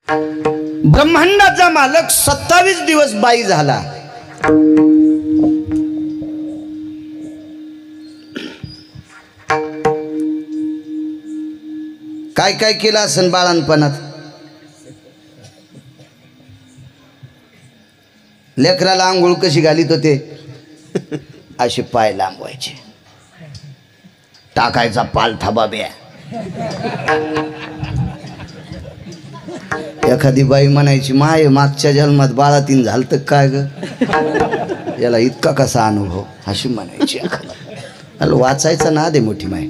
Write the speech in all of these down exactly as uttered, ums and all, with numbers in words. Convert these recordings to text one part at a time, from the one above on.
ब्रह्मांडाचा मालक सत्तावीस दिवस बाई झाला। काय काय केलं असेल बाळांपणात? लेकराला आंघोळ कशी घालीत होते? असे पाय लांबवायचे, टाकायचा पालथा बाब्या। एखादी बाई म्हणायची माय मागच्या जन्मात बाळातीन झालतं काय ग, याला इतका कसा अनुभव, अशी म्हणायची। एखादा वाचायचा ना दे मोठी माय,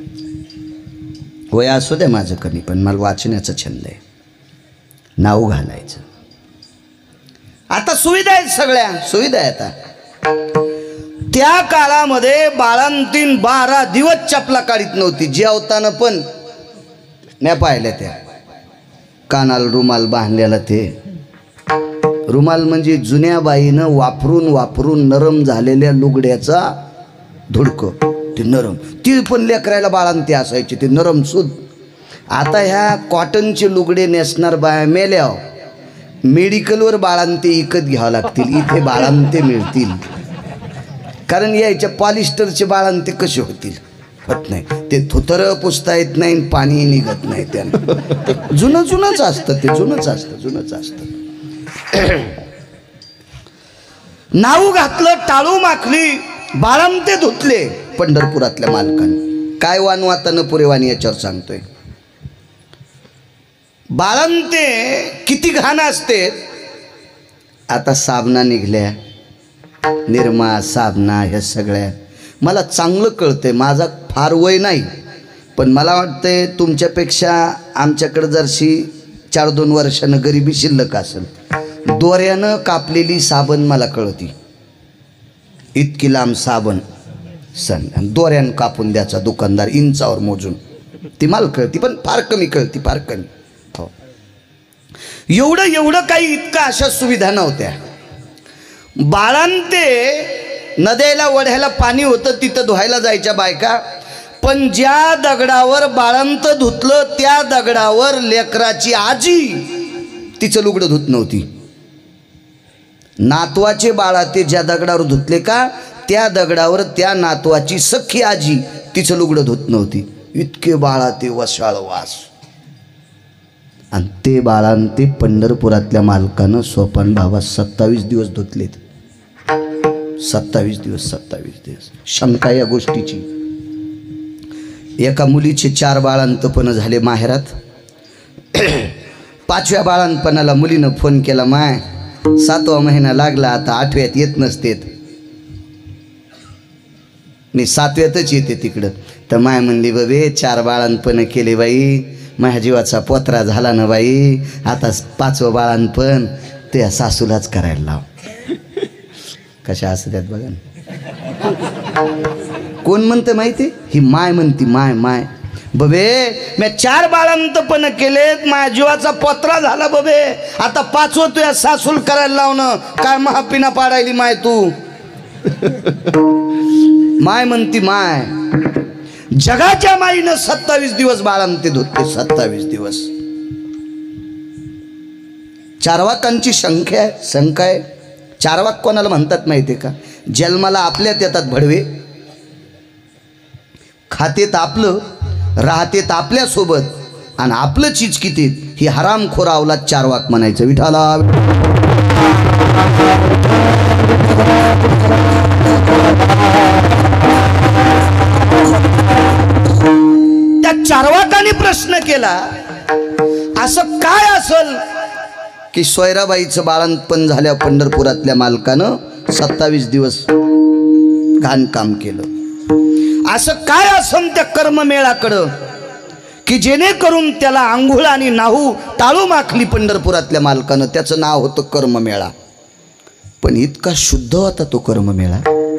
वय असू दे माझं कमी, पण मला वाचण्याचा छंद आहे, नाव घालायचं। आता सुविधा आहेत, सगळ्या सुविधा आहेत। आता त्या काळामध्ये बाळांतीन बारा दिवस चपला काढीत नव्हती। जेवताना पण नाही पाहिल्या त्या कानाला रुमाल बांधलेला, ते रुमाल म्हणजे जुन्या बाईनं वापरून वापरून नरम झालेल्या लुगड्याचा धुडकं, ते नरम, ती पण लेकरायला बाळांती असायची, ते नरम सुद। आता ह्या कॉटनचे लुगडे नेसणार बाया मेल्या, मेडिकलवर बाळांते विकत घ्यावं लागतील, इथे बाळांते मिळतील, कारण यायच्या पॉलिस्टरचे बाळांते कसे होतील? होत नाही, ते थोतर पुसता येत नाही, पाणी निघत नाही, त्यानं जुनं जुनंच असतं, ते जुनंच असतं, जुनंच असतं। नाऊ घातलं, टाळू माखली, बाळांते धुतले पंढरपुरातल्या मालकाने। काय वानवातानं पुरेवानी याच्यावर सांगतोय। बाळांते किती घाण असते। आता साबणा निघल्या, निरमा साबणा, ह्या सगळ्या मला चांगलं कळतंय, माझा फार वय नाही, पण मला वाटतंय तुमच्यापेक्षा आमच्याकडे जरशी चार दोन वर्षानं गरिबी शिल्लक असेल। दोऱ्यानं कापलेली साबण मला कळती, इतकी लांब साबण सण, दोऱ्यानं कापून द्यायचा दुकानदार इंचावर मोजून, ती मला कळती, पण फार कमी कळती, फार कमी। हो, एवढं एवढं काही इतका अशा सुविधा नव्हत्या। बाळांते नद्याला वड्याला पाणी होतं, तिथं धुवायला जायच्या बायका, पण ज्या दगडावर बाळंत धुतलं त्या दगडावर लेकराची आजी तिचं लुगडं धुत नव्हती। नातवाचे बाळा ते ज्या दगडावर धुतले का, त्या दगडावर त्या नातवाची सख्खी आजी तिचं लुगडं धुत नव्हती, इतके बाळा ते वसाळ वास। आणि ते बाळांते पंढरपुरातल्या मालकानं सोपान भावा सत्तावीस दिवस धुतलेत, सत्तावीस दिवस, सत्तावीस दिवस। शंका या गोष्टीची, एका मुलीचे चार बाळांतपण झाले माहेरात। पाचव्या बाळांपणाला मुलीनं फोन केला, माय सातवा महिना लागला, आता आठव्यात येत नसतेत, मी सातव्यातच येते तिकडं। तर माय म्हणली, बबे चार बाळांपण केले बाई, माझ्या जीवाचा पोत्रा झाला ना बाई, आता पाचवं बाळांपण त्या सासूलाच करायला लाव। कशा असतात बघा ना, कोण म्हणते माहिती, ही माय म्हणती, माय माय बबे मी चार बाळांतपण केलेत, माझ्या जीवाचा पोत्रा झाला बबे, आता पाचवं तुझ्या सासूल करायला लावणं काय महापिना पाडायली माय तू। माय म्हणती माय, जगाच्या माईनं सत्तावीस दिवस बाळांते धुतले, सत्तावीस दिवस। चारवाकांची संख्या आहे, शंका आहे। चारवाक कोणाला म्हणतात माहितीये का? जन्माला आपल्यात येतात भडवे, खातेत आपलं, राहतेत आपल्या सोबत, आणि आपलं चीज किती ही हरामखोर अवलाद चारवाक म्हणायचं। विठाला त्या चारवाकाने प्रश्न केला, असं काय असल की सोयराबाईचं बाळंतपण झाल्या पंढरपुरातल्या मालकानं सत्तावीस दिवस घाण काम केलं? असं काय असं त्या कर्ममेळाकडं की जेणेकरून त्याला आंघोळ आणि नाहू टाळू माखली पंढरपुरातल्या मालकानं, त्याचं नाव होतं कर्ममेळा। पण इतका शुद्ध होता तो कर्ममेळा,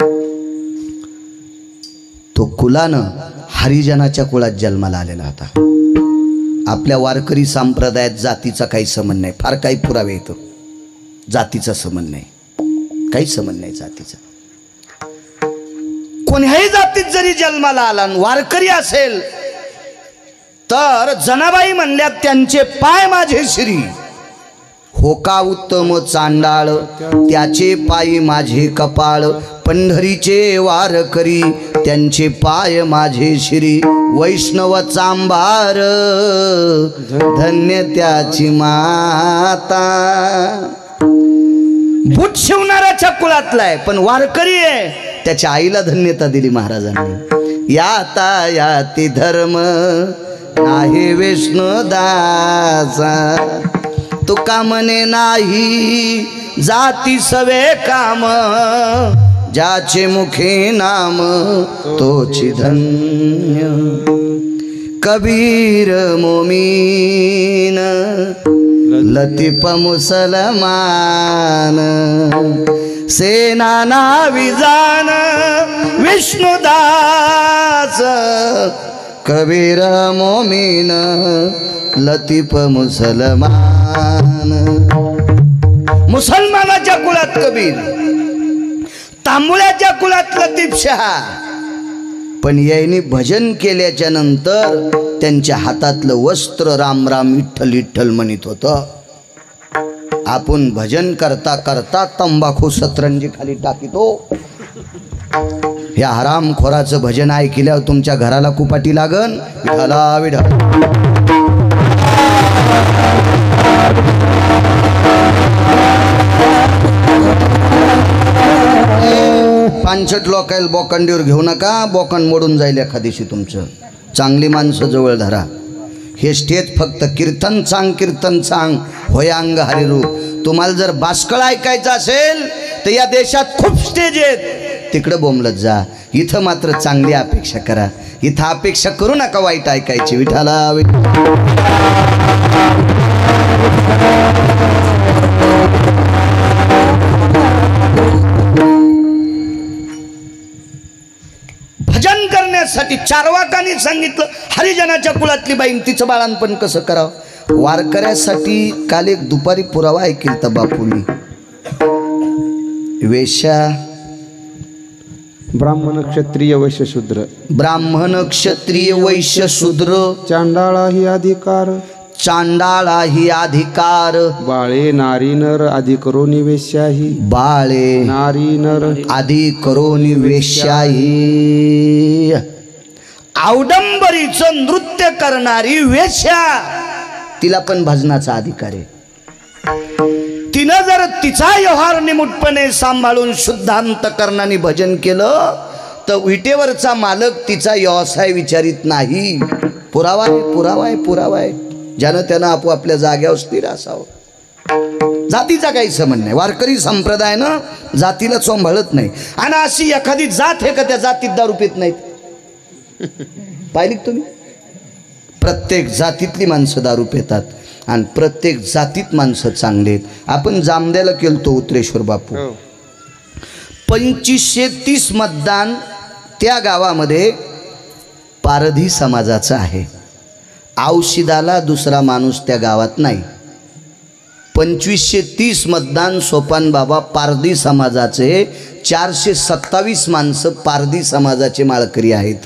तो कुलानं हरिजनाच्या कुळात जन्माला आलेला होता। आपल्या वारकरी संप्रदायात जातीचा काही संबंध नाही, फार काही पुरावे येतो, जातीचा संबंध नाही, काही संबंध नाही जातीचा। कोण्याही जातीत जरी जन्माला आला, वारकरी असेल तर जनाबाई म्हणल्यात त्यांचे पाय माझे श्री, हो का उत्तम चांडाळ त्याचे पायी माझे कपाळ पंढरीचे वार करी त्यांचे पाय माझे शिरी वैष्णव चांभार धन्य त्याची माता. बूट शिवणाऱ्याच्या कुळातला आहे पण वारकरी आहे त्याच्या आईला धन्यता दिली महाराजांनी. याता याती धर्म आहे विष्णुदासा तुका म्हणे नाही जाती सवे काम ज्याचे मुखे नाम तोची धन्य. कबीर मोमीन लतीफ मुसलमान सेना नाविजान विष्णुदास कबीर मोमीन लतीफ मुसलमान. मुसलमानाच्या कुळात कबीर तांबुळ्याच्या कुळात लतीफ शहा. पण यांनी भजन केल्याच्या नंतर त्यांच्या हातातलं वस्त्र राम राम विठ्ठल विठ्ठल म्हणत होतं. आपण भजन करता करता तंबाखू सतरंजी खाली टाकीतो. या हरामखोराचं भजन ऐकल्यावर तुमच्या घराला कुपाटी लागन. विठाला विठा पांचट लोकायला बोकंडीवर घेऊ नका. बोकंड मोडून जाईल एखादीशी तुमचं. चांगली माणसं जवळ धरा. हे स्टेज फक्त कीर्तन सांग कीर्तन सांग होय अंग हरिरूप. तुम्हाला जर बास्कळ ऐकायचं असेल तर या देशात खूप स्टेज आहेत तिकडं बोंबलत जा. इथं मात्र चांगली अपेक्षा करा. इथं अपेक्षा करू नका वाईट ऐकायची. विठाला भजन करण्यासाठी चारवाकांनी सांगितलं हरिजनाच्या कुळातली बाईन तिचं बाळांपण कसं करावं. वारकऱ्यासाठी काल एक दुपारी पुरावा ऐकेल तर बापूंनी. वेश्या ब्राह्मण क्षत्रिय वैश्य शूद्र ब्राह्मण क्षत्रिय वैश्य शूद्र चांडाळा ही अधिकार चांडाळा ही अधिकार बाळे नारी नर आधी करोनी वेश्याही बाळे नारी नर आधी करोनी वेश्याही. औडंबरीचं नृत्य करणारी वेश्या तिला पण भजनाचा अधिकार आहे. तिनं जर तिचा व्यवहार निमुटपणे सांभाळून शुद्ध अंतकरणाने भजन केलं तर विटेवरचा मालक तिचा व्यवसाय विचारित नाही. पुरावा आहे पुरावा आहे पुरावा आहे. ज्यानं त्यानं आपोआपल्या जाग्यावर स्थिर असावं. जातीचा काही संबंध नाही. वारकरी संप्रदायानं जातीला चोंभाळत नाही. आणि अशी एखादी जात आहे का त्या जातीत दारू पित नाहीत. पाहिली तुम्ही. प्रत्येक जातीतली माणसं दारू पितात आणि प्रत्येक जातीत माणसं चांगले आहेत. आपण जामद्याला केलतो उत्रेश्वर बापू. पंचवीसशे तीस मतदान त्या गावामध्ये पारधी समाजाचं आहे. औषधाला दुसरा माणूस त्या गावात नाही. पंचवीसशे तीस मतदान सोपान बाबा पारधी समाजाचे. चारशे सत्तावीस माणसं पारधी समाजाचे माळकरी आहेत.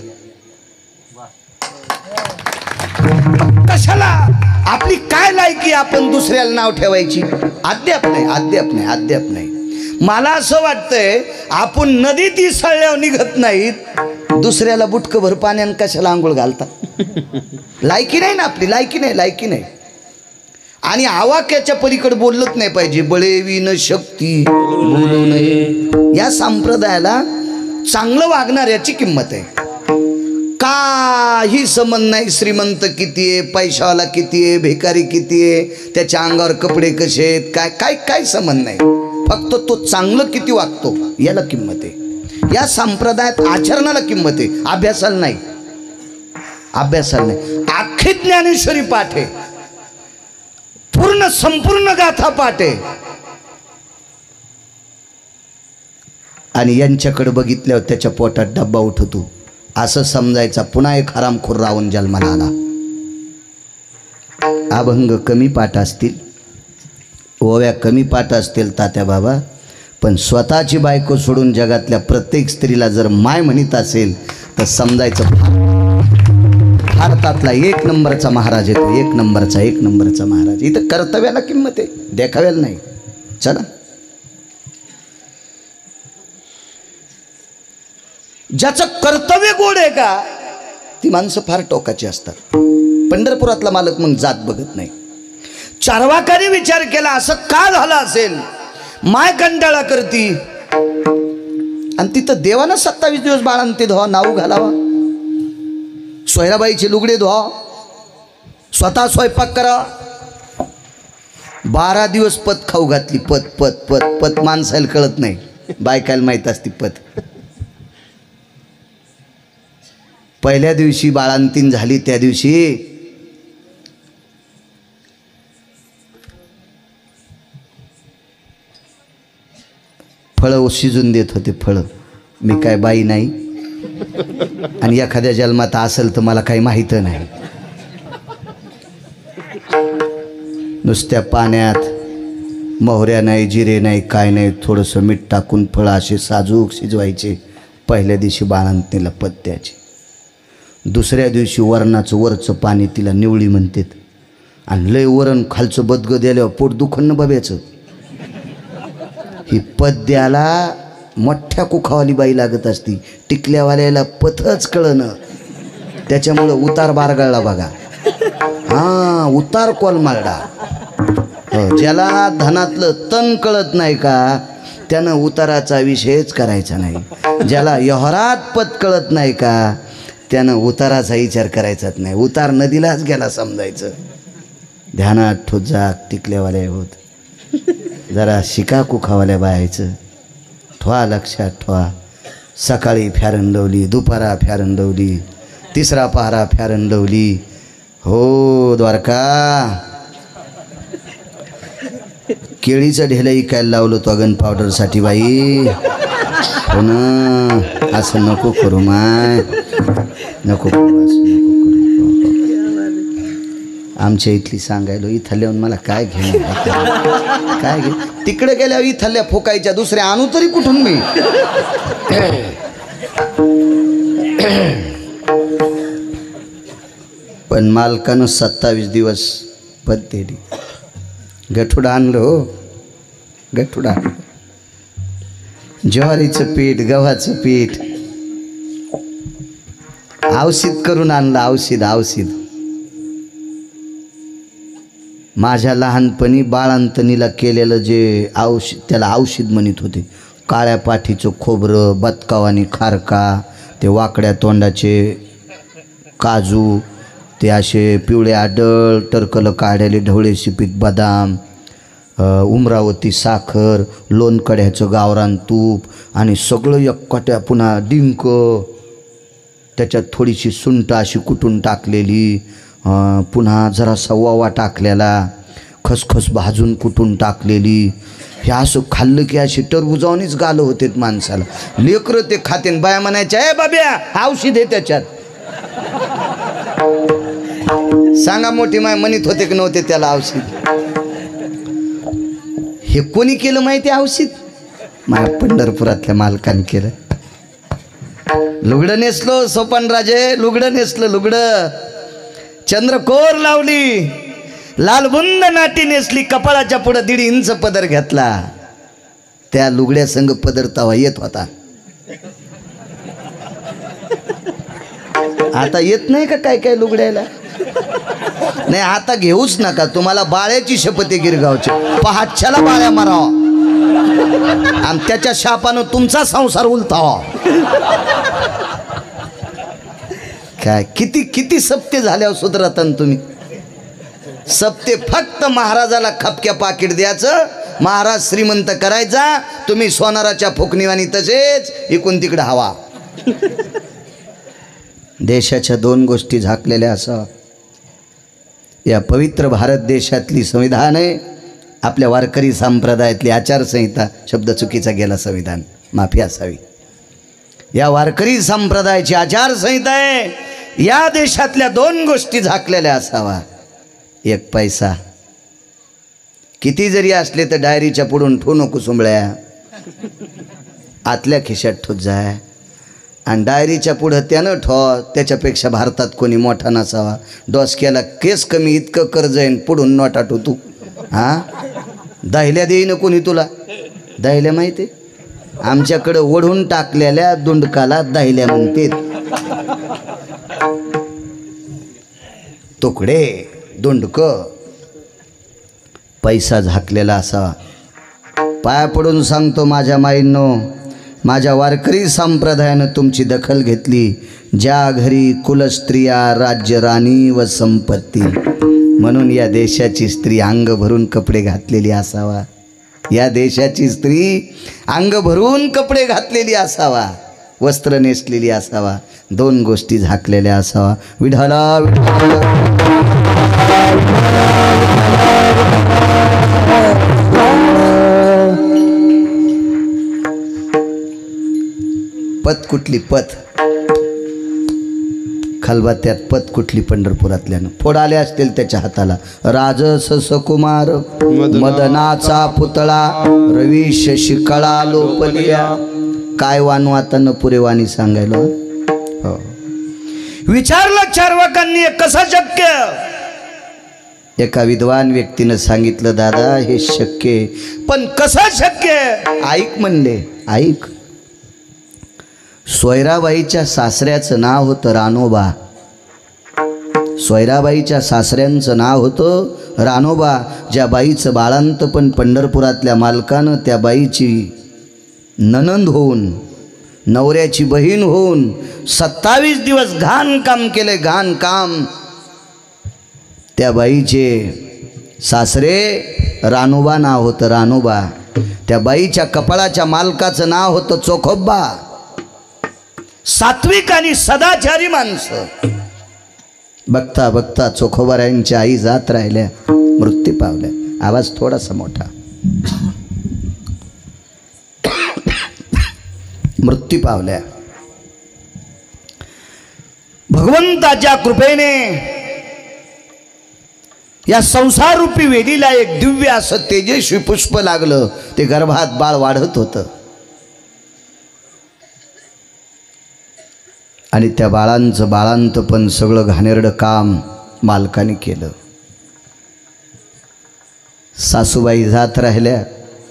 कशाला आपली काय लायकी आपण दुसऱ्याला नाव ठेवायची. अद्याप नाही अद्याप नाही अद्याप नाही. मला असं वाटतंय आपण नदीत इसळल्यावर निघत नाहीत दुसऱ्याला बुटकं भर पाण्यानं कशाला आंघोळ घालता. लायकी नाही ना आपली. लायकी नाही लायकी नाही. आणि आवाक्याच्या पलीकडे बोललंच नाही पाहिजे. बळेविन शक्ती बोलू नये. या संप्रदायाला चांगलं वागणाऱ्याची किंमत आहे. काही संबंध नाही श्रीमंत किती आहे पैशावाला किती आहे भिकारी किती आहे त्याच्या अंगावर कपडे कसे आहेत काय काय काय संबंध नाही. फक्त तो चांगलं किती वागतो याला किंमत आहे. या संप्रदायात आचरणाला किंमत आहे. अभ्यासाला नाही. अभ्यासाला नाही. अख्खी ज्ञानेश्वरी पाठ आहे. पूर्ण संपूर्ण गाथा पाठ आहे. आणि यांच्याकडे बघितल्यावर त्याच्या पोटात डब्बा उठतो असं समजायचा. पुन्हा एक हरामखोर रावण जन्माला आला. अभंग कमी पाठ असतील ओव्या कमी पाठ असतील तात्या बाबा पण स्वतःची बायको सोडून जगातल्या प्रत्येक स्त्रीला जर माय म्हणत असेल तर समजायचं भारतातला एक नंबरचा महाराज येतो, एक नंबरचा एक नंबरचा महाराज. इथं कर्तव्याला किंमत आहे, देखाव्याला नाही. चला, ज्याचं कर्तव्य गोड आहे का ती माणसं फार टोकाची असतात. पंढरपुरातला मालक मग जात बघत नाही. चारवाकाने विचार केला असं का झालं असेल, माय कंटाळा करती. आणि तिथं देवानं सत्तावीस दिवस बाळांना ते धुवा, नाऊ घालावा, सोयराबाईचे लुगडे धुवा, स्वतः स्वयंपाक करा. बारा दिवस पत खाऊ घातली. पत पत पत पत माणसाला कळत नाही, बायकाला माहीत असते पत. पहिल्या दिवशी बाळंतीण झाली त्या दिवशी फळं शिजून देत होते. फळं, मी काय बाई नाही आणि एखाद्या जन्मात असेल तर मला काही माहीत नाही. नुसत्या पाण्यात मोहऱ्या नाही, जिरे नाही, काय नाही, थोडंसं मीठ टाकून फळं असे साजूक शिजवायचे. पहिल्या दिवशी बाळंतीणीला पत द्यायचे. दुसऱ्या दिवशी वरणाचं वरचं पाणी तिला निवळी म्हणतात. आणि लय वरण खालचं बदगं द्याल्यावर पोट दुखणं बब्याचं. ही पत द्यायला मोठ्या कुखावाली बाई लागत असती. टिकल्यावाल्याला पथच कळणं, त्याच्यामुळं उतार बारगळला बघा. हां, उतार कोलमालडा. ज्याला धनातलं तण कळत नाही का त्यानं उताराचा विषयच करायचा नाही. ज्याला यहरात पत कळत नाही का त्यानं उताराचा विचार करायचाच नाही. उतार नदीलाच गेला समजायचं. ध्यानात ठोत जाग टिकल्यावाल्या होत. जरा शिका कुखावाल्या बायाचं. ठवा लक्षात ठवा. सकाळी फॅरन लावली, दुपारा फॅरन लावली, तिसरा पहारा फॅरन लावली. हो द्वारका, केळीचं ढेलं इकायला लावलं तो गन पावडरसाठी बाई. हो ना, असं नको करू माय, नको करू, असं नको करू. आमच्या इथली सांगायलो, इथं येऊन मला काय घेणं, काय घे. तिकडे गेल्यावर इथल्या फोकायच्या दुसऱ्या आणू तरी कुठून मी. पण मालकानं सत्तावीस दिवस पत दिली. गठुड आणलं, हो गठुड आणलं. ज्वारीचं पीठ, गव्हाचं पीठ औषध करून आणलं. औषध औषध माझ्या लहानपणी बाळंतणीला केलेलं जे औषध, त्याला औषध म्हणत होते. काळ्या पाठीचं खोबरं, बदकावानी खारका, ते वाकड्या तोंडाचे काजू, ते असे पिवळे आडळ टरकलं काढलेले ढवळे शिपीत बदाम, उमरावती साखर, लोणकड्याचं गावरान तूप आणि सगळं एकट्या. पुन्हा डिंक, त्याच्यात थोडीशी सुंठ अशी कुटून टाकलेली, पुन्हा जरासा ओवा टाकलेला, खसखस भाजून कुटून टाकलेली. हे असं खाल्लं की अशी टरबुजावणीच गालं होते माणसाला. लेकरं ते खाते. बाया म्हणायच्या, ए बाब्या औषध आहे त्याच्यात. सांगा मोठी माय म्हणत होते की नव्हते त्याला औषध. हे कोणी केलं माहिती औषध? माझ्या पंढरपुरातल्या मालकाने केलं. लुगडं नेसलो सोपानराजे, लुगडं नेसलं लुगडं, चंद्रकोर लावली, लालबुंद नाटी नेसली, कपाळाच्या पुढं दीड इंच पदर घेतला. त्या लुगड्या संग पदर तवा येत होता. आता येत नाही का काय काय लुगड्याला? नाही, आता घेऊच नका. तुम्हाला बाळ्याची शपथ आहे गिरगावची. पहाटच्याला बाळ्या मारावा आणि त्याच्या शापानं तुमचा संसार उलटावा. काय किती किती सप्ते झाल्यावर सुधरतान तुम्ही. सप्ते फक्त महाराजाला खपक्या पाकिट द्यायचं, महाराज श्रीमंत करायचा, तुम्ही सोनाराच्या फुकणीवानी तसेच इकून तिकडे हवा. देशाच्या दोन गोष्टी झाकलेल्या असा. या पवित्र भारत देशातली संविधान आहे, आपल्या वारकरी संप्रदायातली आचारसंहिता, शब्द चुकीचा गेला, संविधान माफी असावी. या वारकरी संप्रदायाची आचारसंहिता आहे. या देशातल्या दोन गोष्टी झाकलेल्या असावा. एक पैसा, किती जरी असले तर डायरीच्या पुढून ठेवू नको सुंबळ्या, आतल्या खिशात ठेवत जाय. आणि डायरीच्या पुढं त्यानं ठो त्याच्यापेक्षा भारतात कोणी मोठा नसावा. डोसक्याला केस कमी इतकं कर्ज आहे पुढून नोटा तू हां दहिल्या देईन कोणी तुला. दहिल्या माहिती आमच्याकडं ओढून टाकलेल्या दुंडकाला दहिल्या म्हणते. तुकडे दुंडक पैसा झाकलेला असावा. पाया पडून सांगतो माझ्या माईंनो, माझ्या वारकरी संप्रदायानं तुमची दखल घेतली. ज्या घरी कुलस्त्रिया राज्य राणी व संपत्ती, म्हणून या देशाची स्त्री अंग भरून कपडे घातलेली असावा. या देशाची स्त्री अंग भरून कपडे घातलेली असावा, वस्त्र नेसलेली असावा, दोन गोष्टी झाकलेल्या असावा. विठाला पत कुठली पत खलबत्त्यात पत कुठली पंढरपुरातल्यानं फोड आले असतील त्याच्या हाताला. राजस सकुमार मदनाचा पुतळा रवी शशिकळा लोपलिया. काय वानू आता न पुरेवाणी सांगायला. हो विचारलं चार्वाकांनी कसं शक्य. एका विद्वान व्यक्तीनं सांगितलं दादा हे शक्य पण कसं शक्य. ऐक म्हणले ऐक. सोयराबाईच्या सासऱ्याचं नाव होतं रानोबा. सोयराबाईच्या सासऱ्यांचं नाव होतं रानोबा. ज्या बाईचं बाळांत पण पंढरपुरातल्या मालकानं त्या बाईची ननंद होऊन नवऱ्याची बहीण होऊन सत्तावीस दिवस घाण काम केले. घाण काम. त्या बाईचे सासरे रानोबा नाव होतं रानोबा. त्या बाईच्या कपाळाच्या मालकाचं नाव होतं चोखोबा. सात्विक आणि सदाचारी माणसं. बघता बघता चोखोबारायांच्या आई जात राहिल्या, मृत्यू पावल्या. आवाज थोडासा मोठा. मृत्यू पावल्या. भगवंताच्या कृपेने या संसार रूपी वेलीला एक दिव्य असं तेजस्वी पुष्प लागलं. ते गर्भात बाळ वाढत होतं आणि त्या बाळांचं बाळांत पण सगळं घाणेरडं काम मालकाने केलं. सासूबाई जात राहिल्या.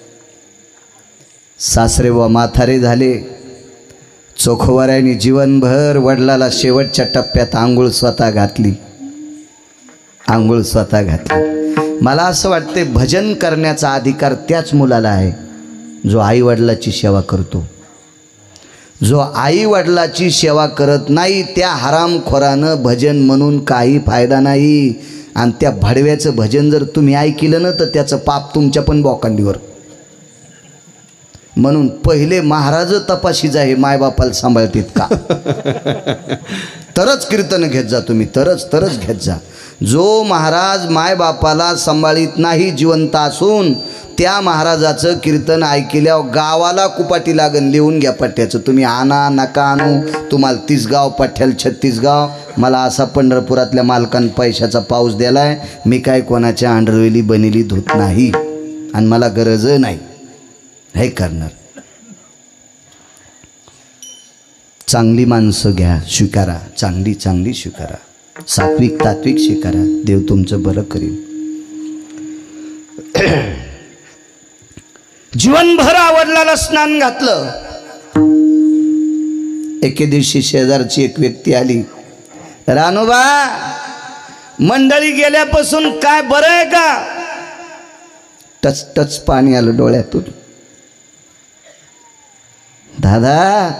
सासरे व म्हातारे झाले. चोखोबारायांनी जीवनभर वडिलाला शेवटच्या टप्प्यात आंघोळ स्वतः घातली. आंघोळ स्वतः घातली. मला असं वाटते भजन करण्याचा अधिकार त्याच मुलाला आहे जो आई वडिलाची सेवा करतो. जो आई वडिलाची सेवा करत नाही त्या हरामखोरानं भजन म्हणून काही फायदा नाही. आणि त्या भडव्याचं भजन जर तुम्ही ऐकलं ना तर त्याचं पाप तुमच्या पण बोकांडीवर. म्हणून पहिले महाराज तपाशी जा हे मायबापाला सांभाळतील का. तरच कीर्तन घेत जा तुम्ही. तरच तरच घेत जा. जो महाराज मायबापाला सांभाळीत नाही जिवंत असून त्या महाराजाचं कीर्तन ऐकल्यावर गावाला कुपाटी लागन. लिहून घ्या पठ्ठ्याचं. तुम्ही आणा नका आणू. तुम्हाला तीस गाव पठ्ठ्याला छत्तीस गाव. मला असा पंढरपुरातल्या मालकानं पैशाचा पाऊस दिलाय. मी काय कोणाच्या आंढरवेली बनेली धूत नाही आणि मला गरज नाही हे करणार. चांगली माणसं घ्या, स्वीकारा. चांगली चांगली स्वीकारा. सात्विक तात्विक स्वीकारा. देव तुमचं बरं करील. जीवनभर आवडलाला स्नान घातलं. एके दिवशी शेजारची एक व्यक्ती आली. रानोबा मंडळी गेल्यापासून काय बरं आहे का. टच टच पाणी आलं डोळ्यातून. दादा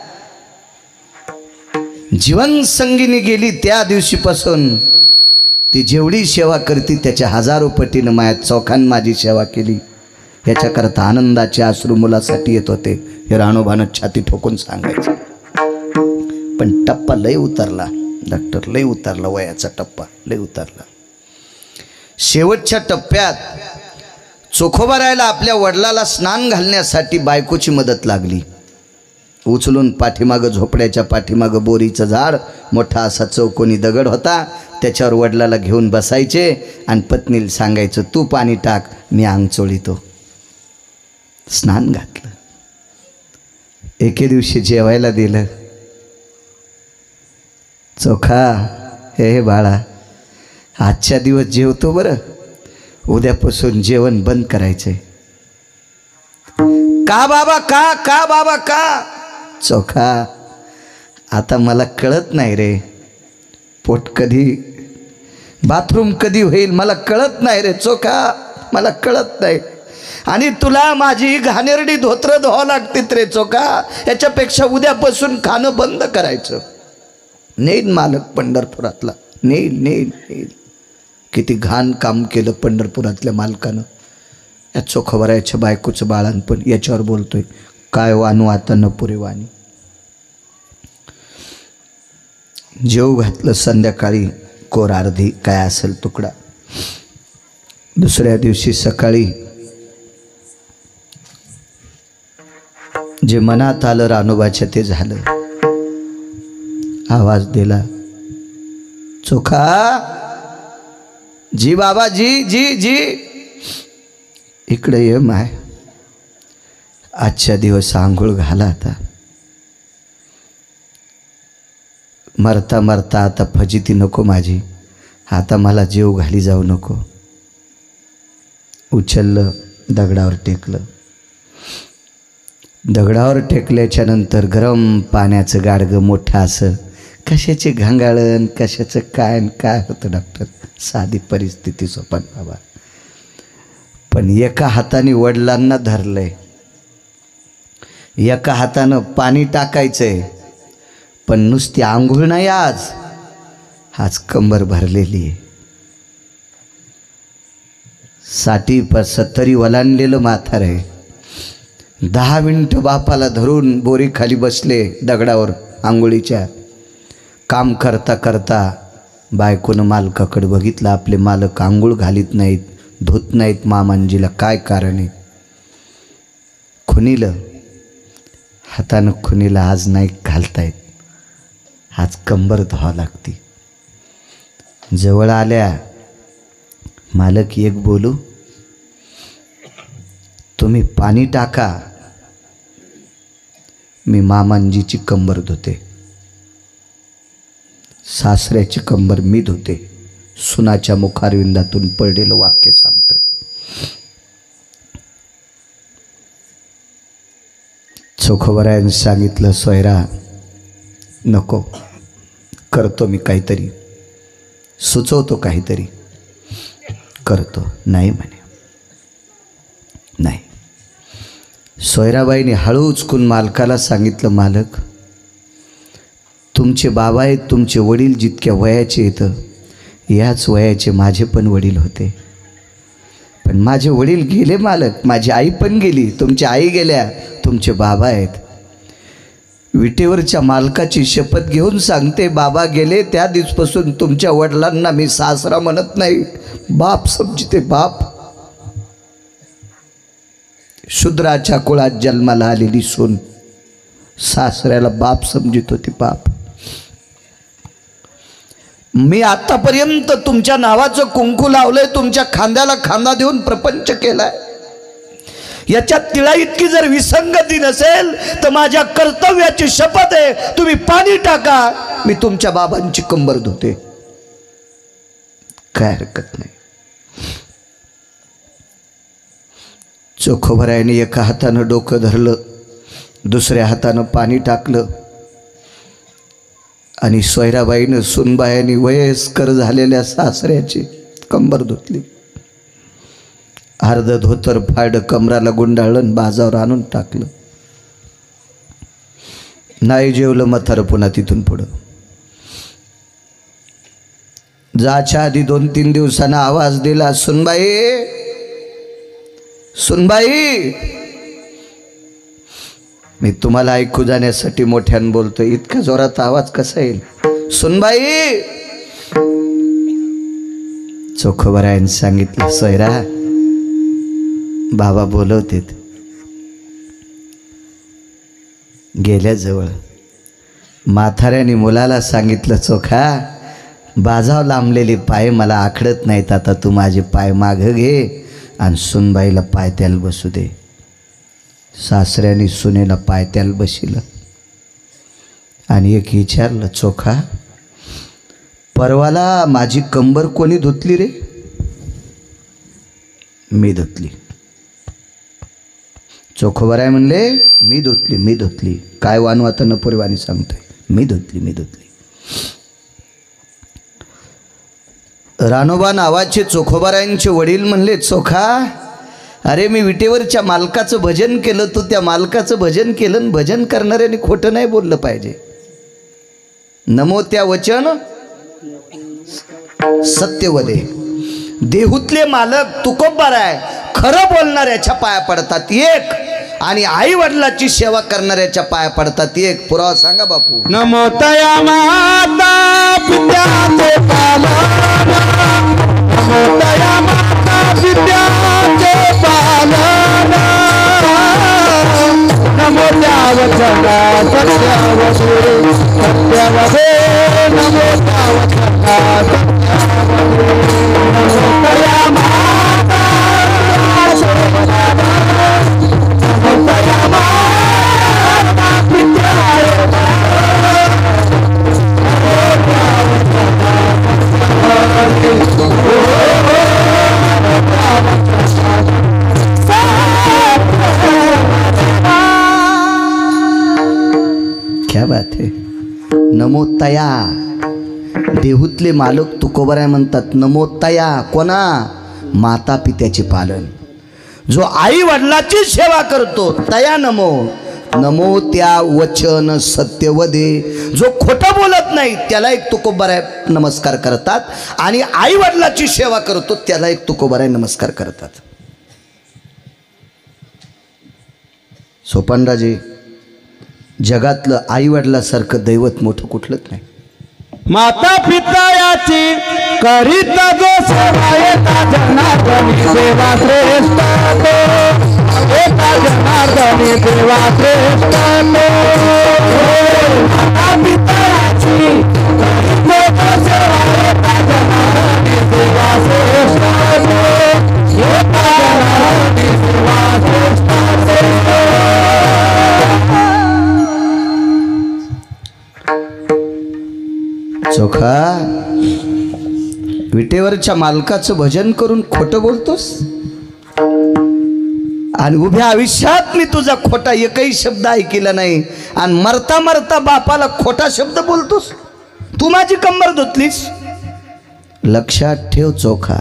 जीवन संगीनी गेली त्या दिवशीपासून ती जेवढी सेवा करती त्याच्या हजारो पटीनं माया चौखान माझी सेवा केली. याच्याकरता आनंदाचे अश्रू मुलासाठी येत होते. हे रानोबानं छाती ठोकून सांगायचं. पण टप्पा लय उतरला डॉक्टर. लय उतरला. वयाचा टप्पा लय उतरला. शेवटच्या टप्प्यात चोखोबारायला आपल्या वडिलाला स्नान घालण्यासाठी बायकोची मदत लागली. उचलून पाठीमागं झोपड्याच्या पाठीमागं बोरीचं झाड मोठा असा चौकोनी दगड होता. त्याच्यावर वडिलाला घेऊन बसायचे आणि पत्नीला सांगायचं तू पाणी टाक मी अंग चोळीतो. स्नान घातलं. एके दिवशी जेवायला दिलं. चोखा, हे हे बाळा, आजच्या दिवस जेवतो बरं, उद्यापासून जेवण बंद करायचंय. का बाबा, का का बाबा का? चोखा, आता मला कळत नाही रे, पोट कधी, बाथरूम कधी होईल मला कळत नाही रे चोखा, मला कळत नाही. आणि तुला माझी घाणेरडी धोत्र धुवावं लागतात रे चोखा, याच्यापेक्षा उद्यापासून खाणं बंद करायचं. नेईल मालक पंढरपुरातला, नेईल नेईल नेईल. किती घाण काम केलं पंढरपुरातल्या मालकानं. या चोखोबरायच्या बायकोचं बाळांपण याच्यावर बोलतोय. काय वानू आता नपुरे वाणी. जेव घातलं संध्याकाळी कोर अर्धी काय असेल तुकडा. दुसऱ्या दिवशी सकाळी जे मनात आलं रानोबाच्या ते झालं. आवाज दिला, चोखा, जी बाबा, जी जी जी इकडे ये माय. आजच्या दिवस आंघोळ घाला आता. मरता मरता आता फजिती नको माझी, आता मला जीव घाली जाऊ नको. उचललं, दगडावर टेकलं. दगडावर टेकल्याच्या नंतर गरम पाण्याचं गाडगं मोठं असं, कशाचे घांगाळण, कशाचं काय काय होतं डॉक्टर, साधी परिस्थिती सोपन बाबा. पण एका हाताने वडिलांना धरलंय, एका हातानं पाणी टाकायचंय, पण नुसती आंघोळ नाही आज, आज कंबर भरलेली आहे. साठी प सत्तरी वलांडलेलं म्हातार आहे. दहा मिनिटं बापाला धरून बोरी खाली बसले दगडावर आंघोळीच्या. काम करता करता बायकोनं मालकाकडे बघितलं, आपले मालक आंघोळ घालीत नाहीत, धुत नाहीत. मामांजीला काय कारण आहे? खुनीलं, हातानं खुनीला आज नाही घालतायत, आज कंबर धुवावं लागती. जवळ आल्या, मालक एक बोलू, तुम्ही पाणी टाका, मी मामांजीची कंबर धुते. सासऱ्याची कंबर मी धुते. सुनाच्या मुखारविंदातून पडलेलं वाक्य सांगतोय. चोखोबरायानं सांगितलं, सोयरा नको, करतो मी काहीतरी, सुचवतो काहीतरी करतो. नाही म्हणे, नाही. सोयराबाईने हळूच कुन मालकाला सांगितलं, मालक, तुमचे बाबा आहेत, तुमचे वडील जितक्या वयाचे येतं, याच वयाचे माझे पण वडील होते. पण माझे वडील गेले मालक, माझी आई पण गेली, तुमची आई गेल्या, तुमचे बाबा आहेत. विटेवरच्या मालकाची शपथ घेऊन सांगते, बाबा गेले त्या दिवसापासून तुमच्या वडिलांना मी सासरा म्हणत नाही, बाप समजते, बाप. शूद्राच्या कुळात जन्माला आलेली सून सासऱ्याला बाप समजित होती, बाप. मी आतापर्यंत तुमच्या नावाचं कुंकू लावलंय, तुमच्या खांद्याला खांदा देऊन प्रपंच केलाय. याच्यात तिळा इतकी जर विसंगती नसेल तर माझ्या कर्तव्याची शपथ आहे, तुम्ही पाणी टाका, मी तुमच्या बाबांची कंबर धुते. काय हरकत नाही. चोखोबरायाने एका हातानं डोकं धरलं, दुसऱ्या हातानं पाणी टाकलं आणि सोयराबाईनं सुनबायानी वयस्कर झालेल्या सासऱ्याची कंबर धुतली. अर्ध धोतर फाड कमराला गुंडाळलं, बाजावर आणून टाकलं. नाही जेवलं म्हातारं पुन्हा तिथून पुढं. जाच्या आधी दोन तीन दिवसांना आवाज दिला, सुनबाई, सुनबाई. मी तुम्हाला ऐकू जाण्यासाठी मोठ्यानं बोलतोय, इतका जोरात आवाज कसा येईल? सुनबाई. चोखोबरायानं सांगितलं, सोयरा, बाबा बोलवतेत. गेल्याजवळ म्हाताऱ्याने मुलाला सांगितलं, चोखा, बाजाव लांबलेले पाय मला आखडत नाहीत, आता तू माझे पाय मागं घे आणि सुनबाईला पायत्याला बसू दे. सासऱ्याने सुनेला पायत्याला बसिलं आणि एक विचारलं, चोखा, परवाला माझी कंबर कोणी धुतली रे? मी धुतली. चोखोबर आहे म्हणले मी धुतली मी धुतली. काय वानवाता नपुरेवाणी सांगतोय, मी धुतली मी धुतली. रानोबा नावाचे चोखोबारायांचे वडील म्हणले, चोखा अरे मी विटेवरच्या मालकाचं भजन केलं, तू त्या मालकाचं भजन केलं. भजन करणाऱ्याने खोटं नाही बोललं पाहिजे. नमो त्या वचन सत्यवदे. देहूतले मालक तुकोबार आहे, खरं बोलणाऱ्याच्या पाया पडतात एक, आणि आई वडिलाची सेवा करणाऱ्याच्या पाया पडतात एक. पुरावा सांगा बापू. नमो तया माता पित्याचे पालन, नमो तया माता पित्याचे पालन, नमो त्या वचना सत्यावदे सत्यावदे, नमो त्या वचना सत्यावदे, नमो तया माता नमो तया माता पित्याचे क्या बात है. नमो तया. देहूतले मालक तुकोबाराय म्हणतात नमो तया. कोणा? माता पित्याचे पालन. जो आई वडिलाची सेवा करतो तया नमो. नमो त्या वचन सत्यवदे. जो खोटं बोलत नाही त्याला एक तुकोबाराय नमस्कार करतात, आणि आई वडिलाची सेवा करतो त्याला एक तुकोबाराय नमस्कार करतात. सोपानराजे, जगातलं आई वडिलासारखं दैवत मोठं कुठलंच नाही. माता पिता याची करीत जो सेवा, येता जनार्दनी सेवा श्रेष्ठ तो, येता जनार्दनी सेवा श्रेष्ठ तो. माता पिता याची करीत जो सेवा, येता जनार्दनी सेवा श्रेष्ठ तो, येता जनार्दनी सेवा श्रेष्ठ तो. चोखा, विटेवरच्या मालकाचं भजन करून खोटं बोलतोस, आणि उभ्या आयुष्यात मी तुझा खोटा एकही शब्द ऐकला नाही, आणि मरता मरता बापाला खोटा शब्द बोलतोस. तू माझी कंबर धुतलीस. लक्षात ठेव चोखा,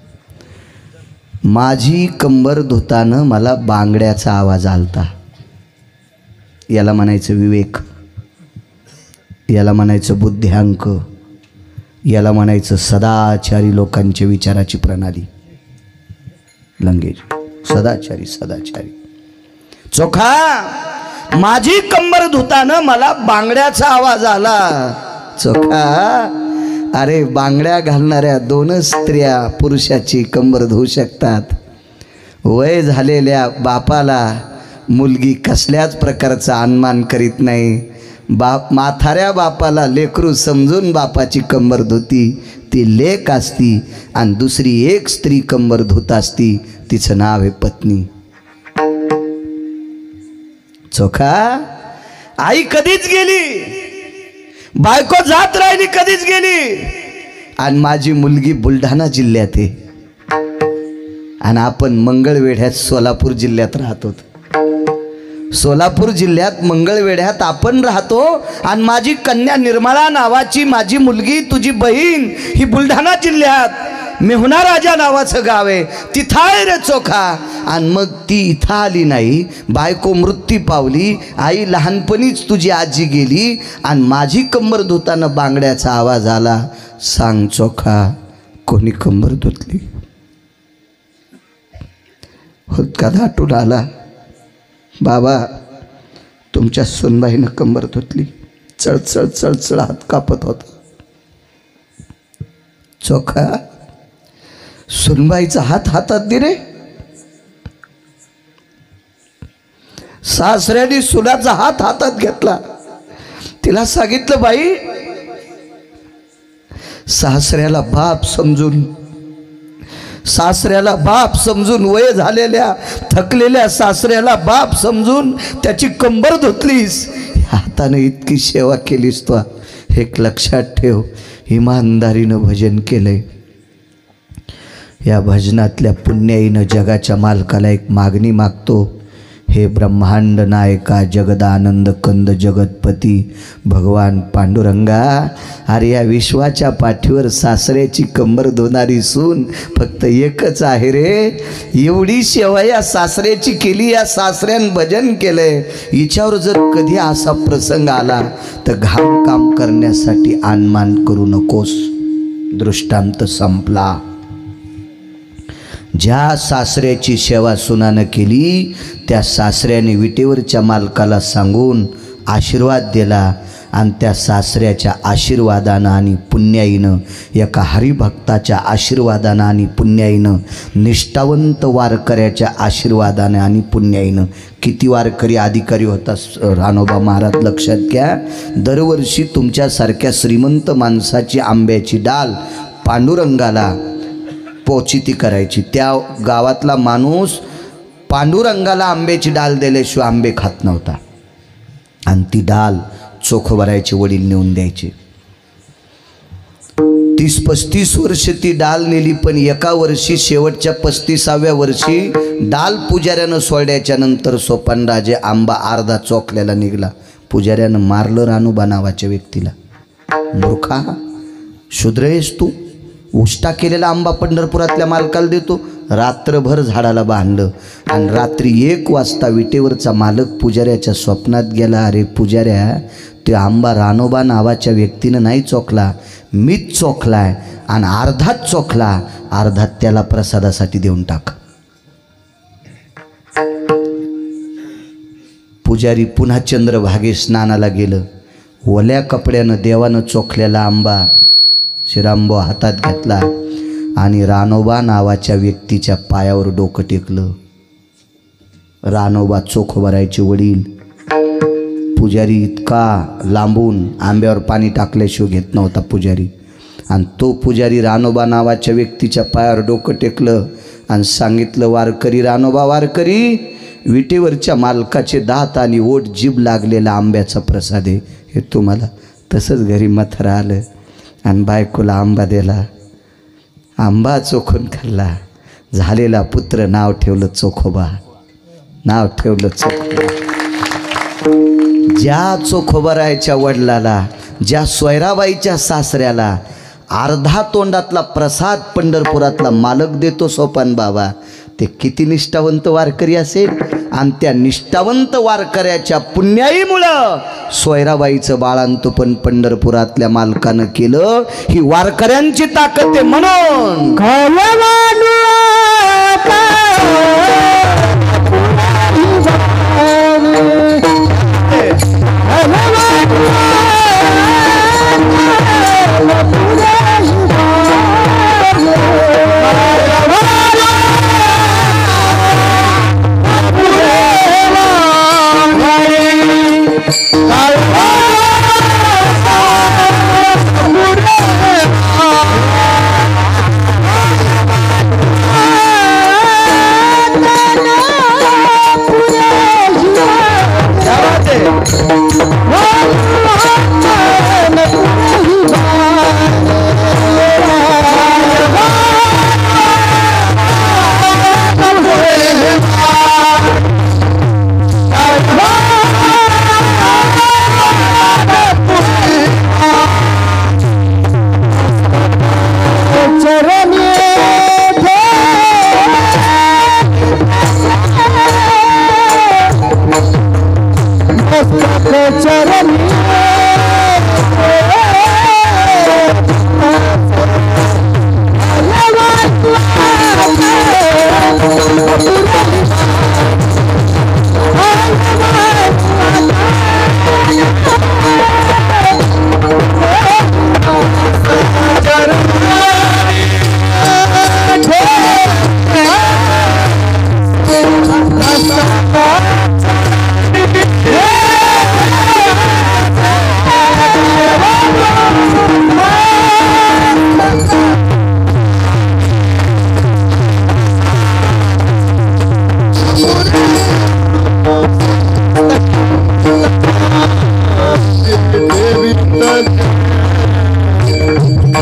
माझी कंबर धुताना मला बांगड्याचा आवाज आलता. याला म्हणायचं विवेक, याला म्हणायचं बुद्ध्यांक, याला म्हणायचं सदाचारी लोकांच्या विचाराची प्रणाली. लंगेज सदाचारी सदाचारी. चोखा, माझी कंबर धुताना मला बांगड्याचा आवाज आला. चोखा, अरे बांगड्या घालणाऱ्या दोनच स्त्रिया पुरुषाची कंबर धुवू शकतात. वय झालेल्या बापाला मुलगी कसल्याच प्रकारचा अन्मान करीत नाही. बाप म्हाताऱ्या बापाला लेकरू समजून बापाची कंबर धुती, ती लेक असती, आणि दुसरी एक स्त्री कंबर धुत असती, तिचं नाव आहे पत्नी. चोखा, आई कधीच गेली, बायको जात राहिली कधीच गेली, आणि माझी मुलगी बुलढाणा जिल्ह्यात आहे, आणि आपण मंगळवेढ्यात सोलापूर जिल्ह्यात राहतो. सोलापूर जिल्ह्यात मंगळवेढ्यात आपण राहतो, आणि माझी कन्या निर्मळा नावाची माझी मुलगी, तुझी बहीण, ही बुलढाणा जिल्ह्यात मेहुणा राजा नावाचं गाव आहे, तिथं आहे रे चोखा. आणि मग ती इथं आली नाही, बायको मृत्यू पावली, आई लहानपणीच तुझी आजी गेली, आणि माझी कंबर धुताना बांगड्याचा आवाज आला. सांग चोखा, कोणी कंबर धुतली? हुदका दाटून आला. बाबा, तुमच्या सुनबाईनं कंबर धुतली. चळचळ चळचळ हात कापत होता. चोखा, सुनबाईचा हात हातात दे रे. सासऱ्याने सुनाचा हात हातात घेतला. तिला सांगितलं, बाई, सासऱ्याला बाप समजून सासऱ्याला बाप समजून वय झालेल्या थकलेल्या सासऱ्याला बाप समजून त्याची कंबर धुतलीस. हाताने इतकी सेवा केलीस तू. एक लक्षात ठेव, इमानदारीनं भजन केलंय. या भजनातल्या पुण्याईनं जगाच्या मालकाला एक मागणी मागतो. हे ब्रह्मांड नायका जगदानंद कंद जगतपती भगवान पांडुरंगा, अरे या विश्वाच्या पाठीवर सासऱ्याची कंबर धोणारी सून फक्त एकच आहे रे. एवढी सेवा या सासऱ्याची केली, या सासऱ्यानं भजन केलंय. हिच्यावर जर कधी असा प्रसंग आला तर घाम काम करण्यासाठी आनमान करू नकोस. दृष्टांत संपला. ज्या सासऱ्याची सेवा सुनानं केली त्या सासऱ्याने विटेवरच्या मालकाला सांगून आशीर्वाद दिला आणि त्या सासऱ्याच्या आशीर्वादानं आणि पुण्याईनं, एका हरिभक्ताच्या आशीर्वादानं आणि पुण्याईनं, निष्ठावंत वारकऱ्याच्या आशीर्वादानं आणि पुण्याईनं, किती वारकरी अधिकारी होता रानोबा महाराज लक्षात घ्या. दरवर्षी तुमच्यासारख्या श्रीमंत माणसाची आंब्याची डाल पांडुरंगाला पोचिती करायची. त्या गावातला माणूस पांडुरंगाला आंब्याची डाल दिल्याशिवाय आंबे खात नव्हता आणि ती डाल चोखोबारायचे वडील नेऊन द्यायचे. तीस पस्तीस वर्ष ती डाल नेली, पण एका वर्षी शेवटच्या पस्तीसाव्या वर्षी डाल पुजाऱ्यानं सोडल्याच्या नंतर सोपानराजे आंबा अर्धा चोखल्याला निघला. पुजाऱ्यानं मारलं रानोबा नावाच्या व्यक्तीला. मूर्खा, शूद्र आहेस तू, उष्टा केलेला आंबा पंढरपुरातल्या मालकाला देतो. रात्रभर झाडाला बांधलं आणि रात्री एक वाजता विटेवरचा मालक पुजाऱ्याच्या स्वप्नात गेला. अरे पुजाऱ्या, ते आंबा रानोबा नावाच्या व्यक्तीनं नाही चोखला, मीच चोखलाय आणि अर्धाच चोखला, अर्धात त्याला प्रसादासाठी देऊन टाक. पुजारी पुन्हा चंद्रभागे स्नानाला गेलं. ओल्या कपड्यानं देवानं चोखलेला आंबा शिरांबो हातात घेतला आणि रानोबा नावाच्या व्यक्तीच्या पायावर डोकं टेकलं. रानोबा चोखोबारायचे वडील. पुजारी इतका लांबून आंब्यावर पाणी टाकल्याशिवाय घेत नव्हता पुजारी. आणि तो पुजारी रानोबा नावाच्या व्यक्तीच्या पायावर डोकं टेकलं आणि सांगितलं, वारकरी रानोबा वारकरी, विटेवरच्या मालकाचे दात आणि ओठ जीभ लागलेला आंब्याचा प्रसाद आहे, हे तुम्हाला. तसंच घरी मथरा आलं आणि बायकोला आंबा दिला. आंबा चोखून खाल्ला. झालेला पुत्र नाव ठेवलं चोखोबा, नाव ठेवलं चोखोबा. ज्या चोखोबारायच्या वडिलाला, ज्या सोयराबाईच्या सासऱ्याला अर्धा तोंडातला प्रसाद पंढरपुरातला मालक देतो सोपान बाबा, ते किती निष्ठावंत वारकरी असेल. आणि त्या निष्ठावंत वारकऱ्याच्या पुण्याईमुळं सोयराबाईचं बाळांतपण पंढरपुरातल्या मालकानं केलं. ही वारकऱ्यांची ताकद आहे. म्हणून David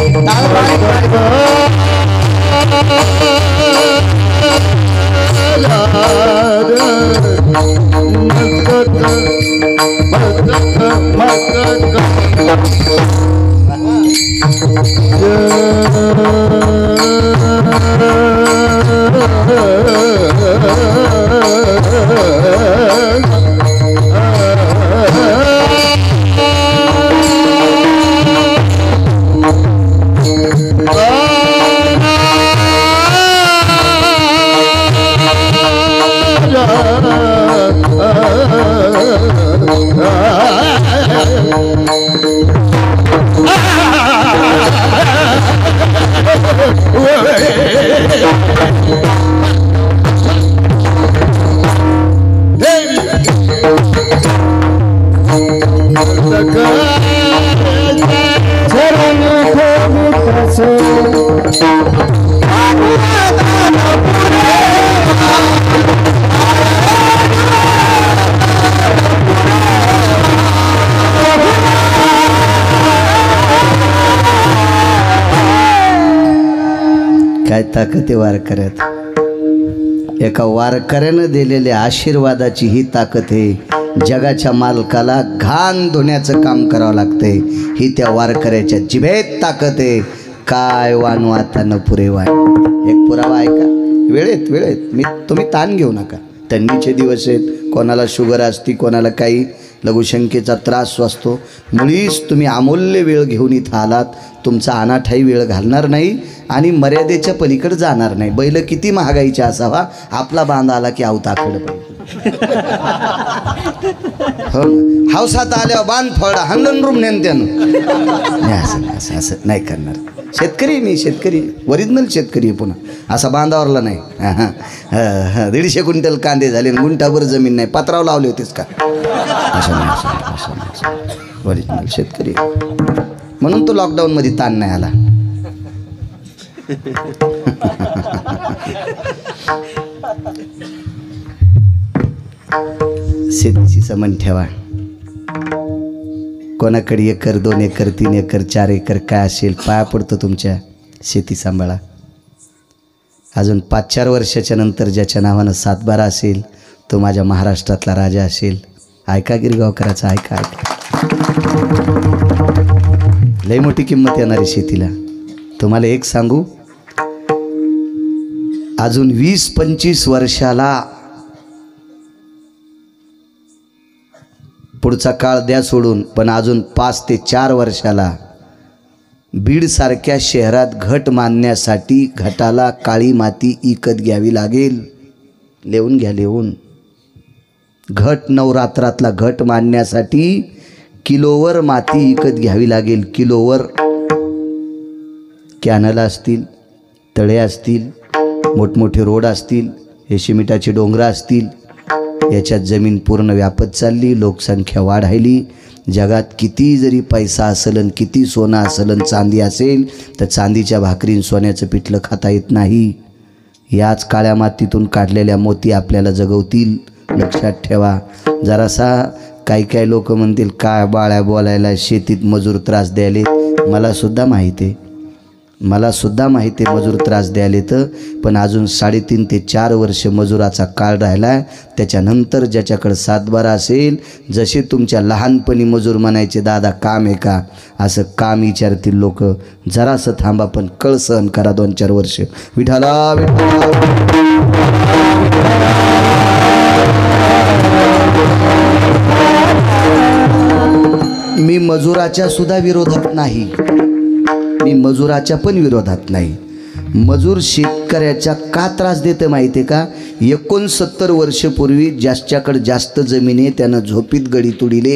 काय ताकद आहे वारकऱ्यात. एका वारकऱ्यानं दिलेल्या आशीर्वादाची ही ताकद आहे. जगाच्या मालकाला घाण धुण्याचं काम करावं लागतंय, ही त्या वारकऱ्याच्या जिभेत ताकद आहे. काय वानू आता न पुरे वाय. एक पुरावा ऐका, वेळेत वेळेत मी तुम्ही ताण घेऊ नका. थंडीचे दिवस आहेत, कोणाला शुगर असती, कोणाला काही लघुशंकेचा त्रास असतो. मुळीच तुम्ही अमूल्य वेळ घेऊन इथं आलात. तुमचा अनाठाई वेळ घालणार नाही आणि मर्यादेच्या पलीकडे जाणार नाही. बैल किती महागाईचा असावा, आपला बांध आला की अवताकडं पाहिजे. हो, हावसात आल्यावर बांध फळा हंगन रूम नेन त्यानं नाही. असं असं असं नाही करणार. शेतकरी मी, शेतकरी ओरिजिनल शेतकरी आहे. पुन्हा असा बांधावरला नाही. हां हां हां दीडशे क्विंटल कांदे झाले, गुंठाभर जमीन नाही, पत्राव लावले होतेस का? असं नाही, असं नाही, असं नाही. ओरिजिनल शेतकरी म्हणून तो लॉकडाऊनमध्ये ताण नाही आला. शेतीची समन ठेवा. कोणाकडे एकर, दोन एकर, तीन एकर, चार एकर काय असेल, पाया पडतो तुमच्या. शेती सांभाळा. अजून पाच चार वर्षाच्या नंतर ज्याच्या नावानं सातबारा असेल तो माझ्या महाराष्ट्रातला राजा असेल. ऐका गिरगावकराचा, ऐका ऐका. लई मोठी किंमत येणारी शेतीला. तुम्हाला एक सांगू, अजून वीस पंचवीस वर्षाला पुढचा काळ द्या सोडून, पण अजून पाच ते चार वर्षाला बीडसारख्या शहरात घट मानण्यासाठी घटाला काळी माती विकत घ्यावी लागेल. लिहून घ्या, लिहून. घट नवरात्रातला घट मानण्यासाठी किलोवर माती विकत घ्यावी लागेल. किलोवर. कॅनल असतील, तळे असतील, मोठमोठे रोड असतील, हे सिमेंटाचे डोंगरं असतील, याच्यात जमीन पूर्ण व्यापत चालली. लोकसंख्या वाढायली. जगात किती जरी पैसा असेल आणि किती सोनं असेल आणि चांदी असेल, तर चांदीच्या भाकरीन सोन्याचं पिठलं खाता येत नाही. याच काळ्या मातीतून काढलेल्या मोती आपल्याला जगवतील. लक्षात ठेवा. जरासा काही काही लोक म्हणतील काय बाळ्या बोलायला, शेतीत मजूर त्रास द्यायले. मलासुद्धा माहिती आहे, मलासुद्धा माहिती आहे मजूर त्रास द्यायले. तर पण अजून साडेतीन ते चार वर्ष मजुराचा काळ राहिला आहे. त्याच्यानंतर ज्याच्याकडं सातबारा असेल, जसे तुमच्या लहानपणी मजूर म्हणायचे दादा काम आहे का, असं काम विचारतील लोक. जरासं थांबा, पण कळ सहन करा दोन चार वर्ष. विठाला मी मजुराच्या सुद्धा विरोधात नाही, मी मजुराच्या पण विरोधात नाही. मजूर शेतकऱ्याच्या का त्रास देतं माहिती आहे का? एकोणसत्तर वर्षपूर्वी ज्याच्याकडे जास्त जमीन आहे त्यानं झोपीत गडी तुडिले,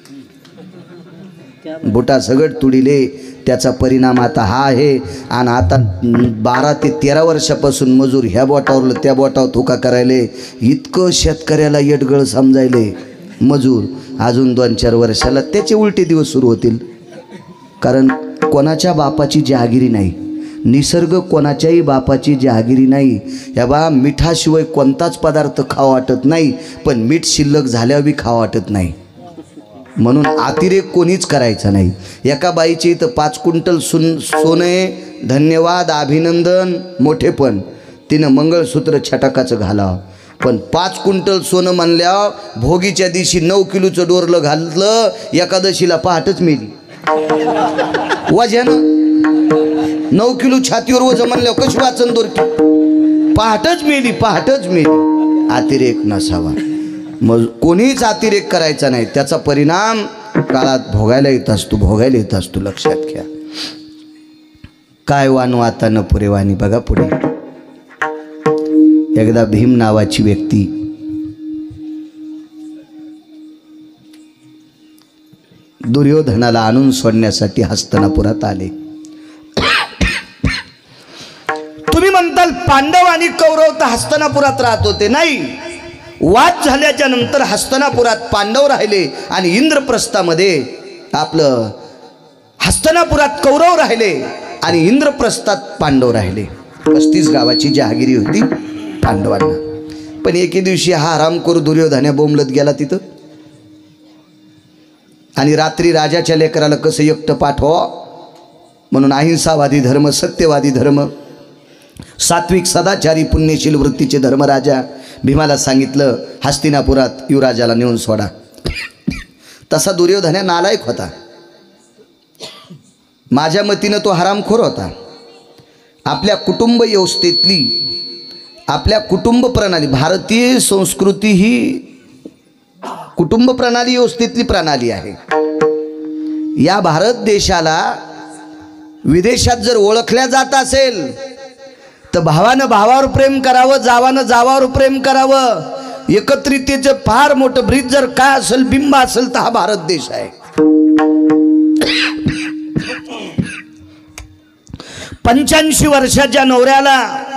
बुटा सगट तुडिले. त्याचा परिणाम आता हा आहे. आणि आता बारा ते तेरा वर्षापासून मजूर ह्या बोटावर त्या बोटावर थुका करायले. इतकं शेतकऱ्याला येडगळ समजायले मजूर. अजून दोन चार वर्षाला त्याचे उलटे दिवस सुरू होतील. कारण कोणाच्या बापाची जहागिरी नाही, निसर्ग कोणाच्याही बापाची जहागिरी नाही. या बा मिठाशिवाय कोणताच पदार्थ खावा वाटत नाही, पण मीठ शिल्लक झाल्यावर बी खावा वाटत नाही. म्हणून अतिरेक कोणीच करायचा नाही. एका बाईची इथं पाच क्विंटल सुन सोने, धन्यवाद, अभिनंदन, मोठेपण. तिनं मंगळसूत्र छटाकाचं घालावं. पण पाच क्विंटल सोनं म्हणल्यावर भोगीच्या दिवशी नऊ किलोचं डोरलं घातलं, एकादशीला पहाटच मेली. वजन नऊ किलो छातीवर वजन म्हणल्यावर कशी वाचन दोरकी, पहाटच मेली, पहाटच मेली. अतिरेक नसावा. मग कोणीच अतिरेक करायचा नाही. त्याचा परिणाम काळात भोगायला येत असतो, भोगायला येत असतो. लक्षात घ्या. काय वानू आता न पुरे वाणी. बघा पुढे. एकदा भीम नावाची व्यक्ती दुर्योधनाला आणून सोडण्यासाठी हस्तिनापुरात आले. तुम्ही म्हणताल पांडव आणि आणि कौरव तर हस्तिनापुरात राहत होते. नाही, वाद झाल्याच्या नंतर हस्तिनापुरात पांडव राहिले आणि इंद्रप्रस्थामध्ये आपलं हस्तिनापुरात कौरव राहिले आणि इंद्रप्रस्थात पांडव राहिले. पस्तीस गावाची जहागिरी होती पांडवांना. पण एके दिवशी हा हरामखोर दुर्योधन बोंबलत गेला तिथं आणि रात्री राजाच्या लेकराला कसं एकटं पाठवा म्हणून अहिंसावादी धर्म, सत्यवादी धर्म, सात्विक सदाचारी पुण्यशील वृत्तीचे धर्मराजा भीमाला सांगितलं हस्तिनापुरात युवराजाला नेऊन सोडा. तसा दुर्योधन नालायक होता. माझ्या मतीनं तो हरामखोर होता. आपल्या कुटुंब व्यवस्थेतली, आपल्या कुटुंब प्रणाली, भारतीय संस्कृती ही कुटुंब प्रणाली व्यवस्थेतली प्रणाली आहे. या भारत देशाला विदेशात जर ओळखल्या जात असेल तर भावानं भावावर प्रेम करावं, जावानं जावावर प्रेम करावं, एकत्रितेचं फार मोठं ब्रीज जर काय असेल, बिंब असेल तर हा भारत देश आहे. पंच्याऐंशी वर्षाच्या नवऱ्याला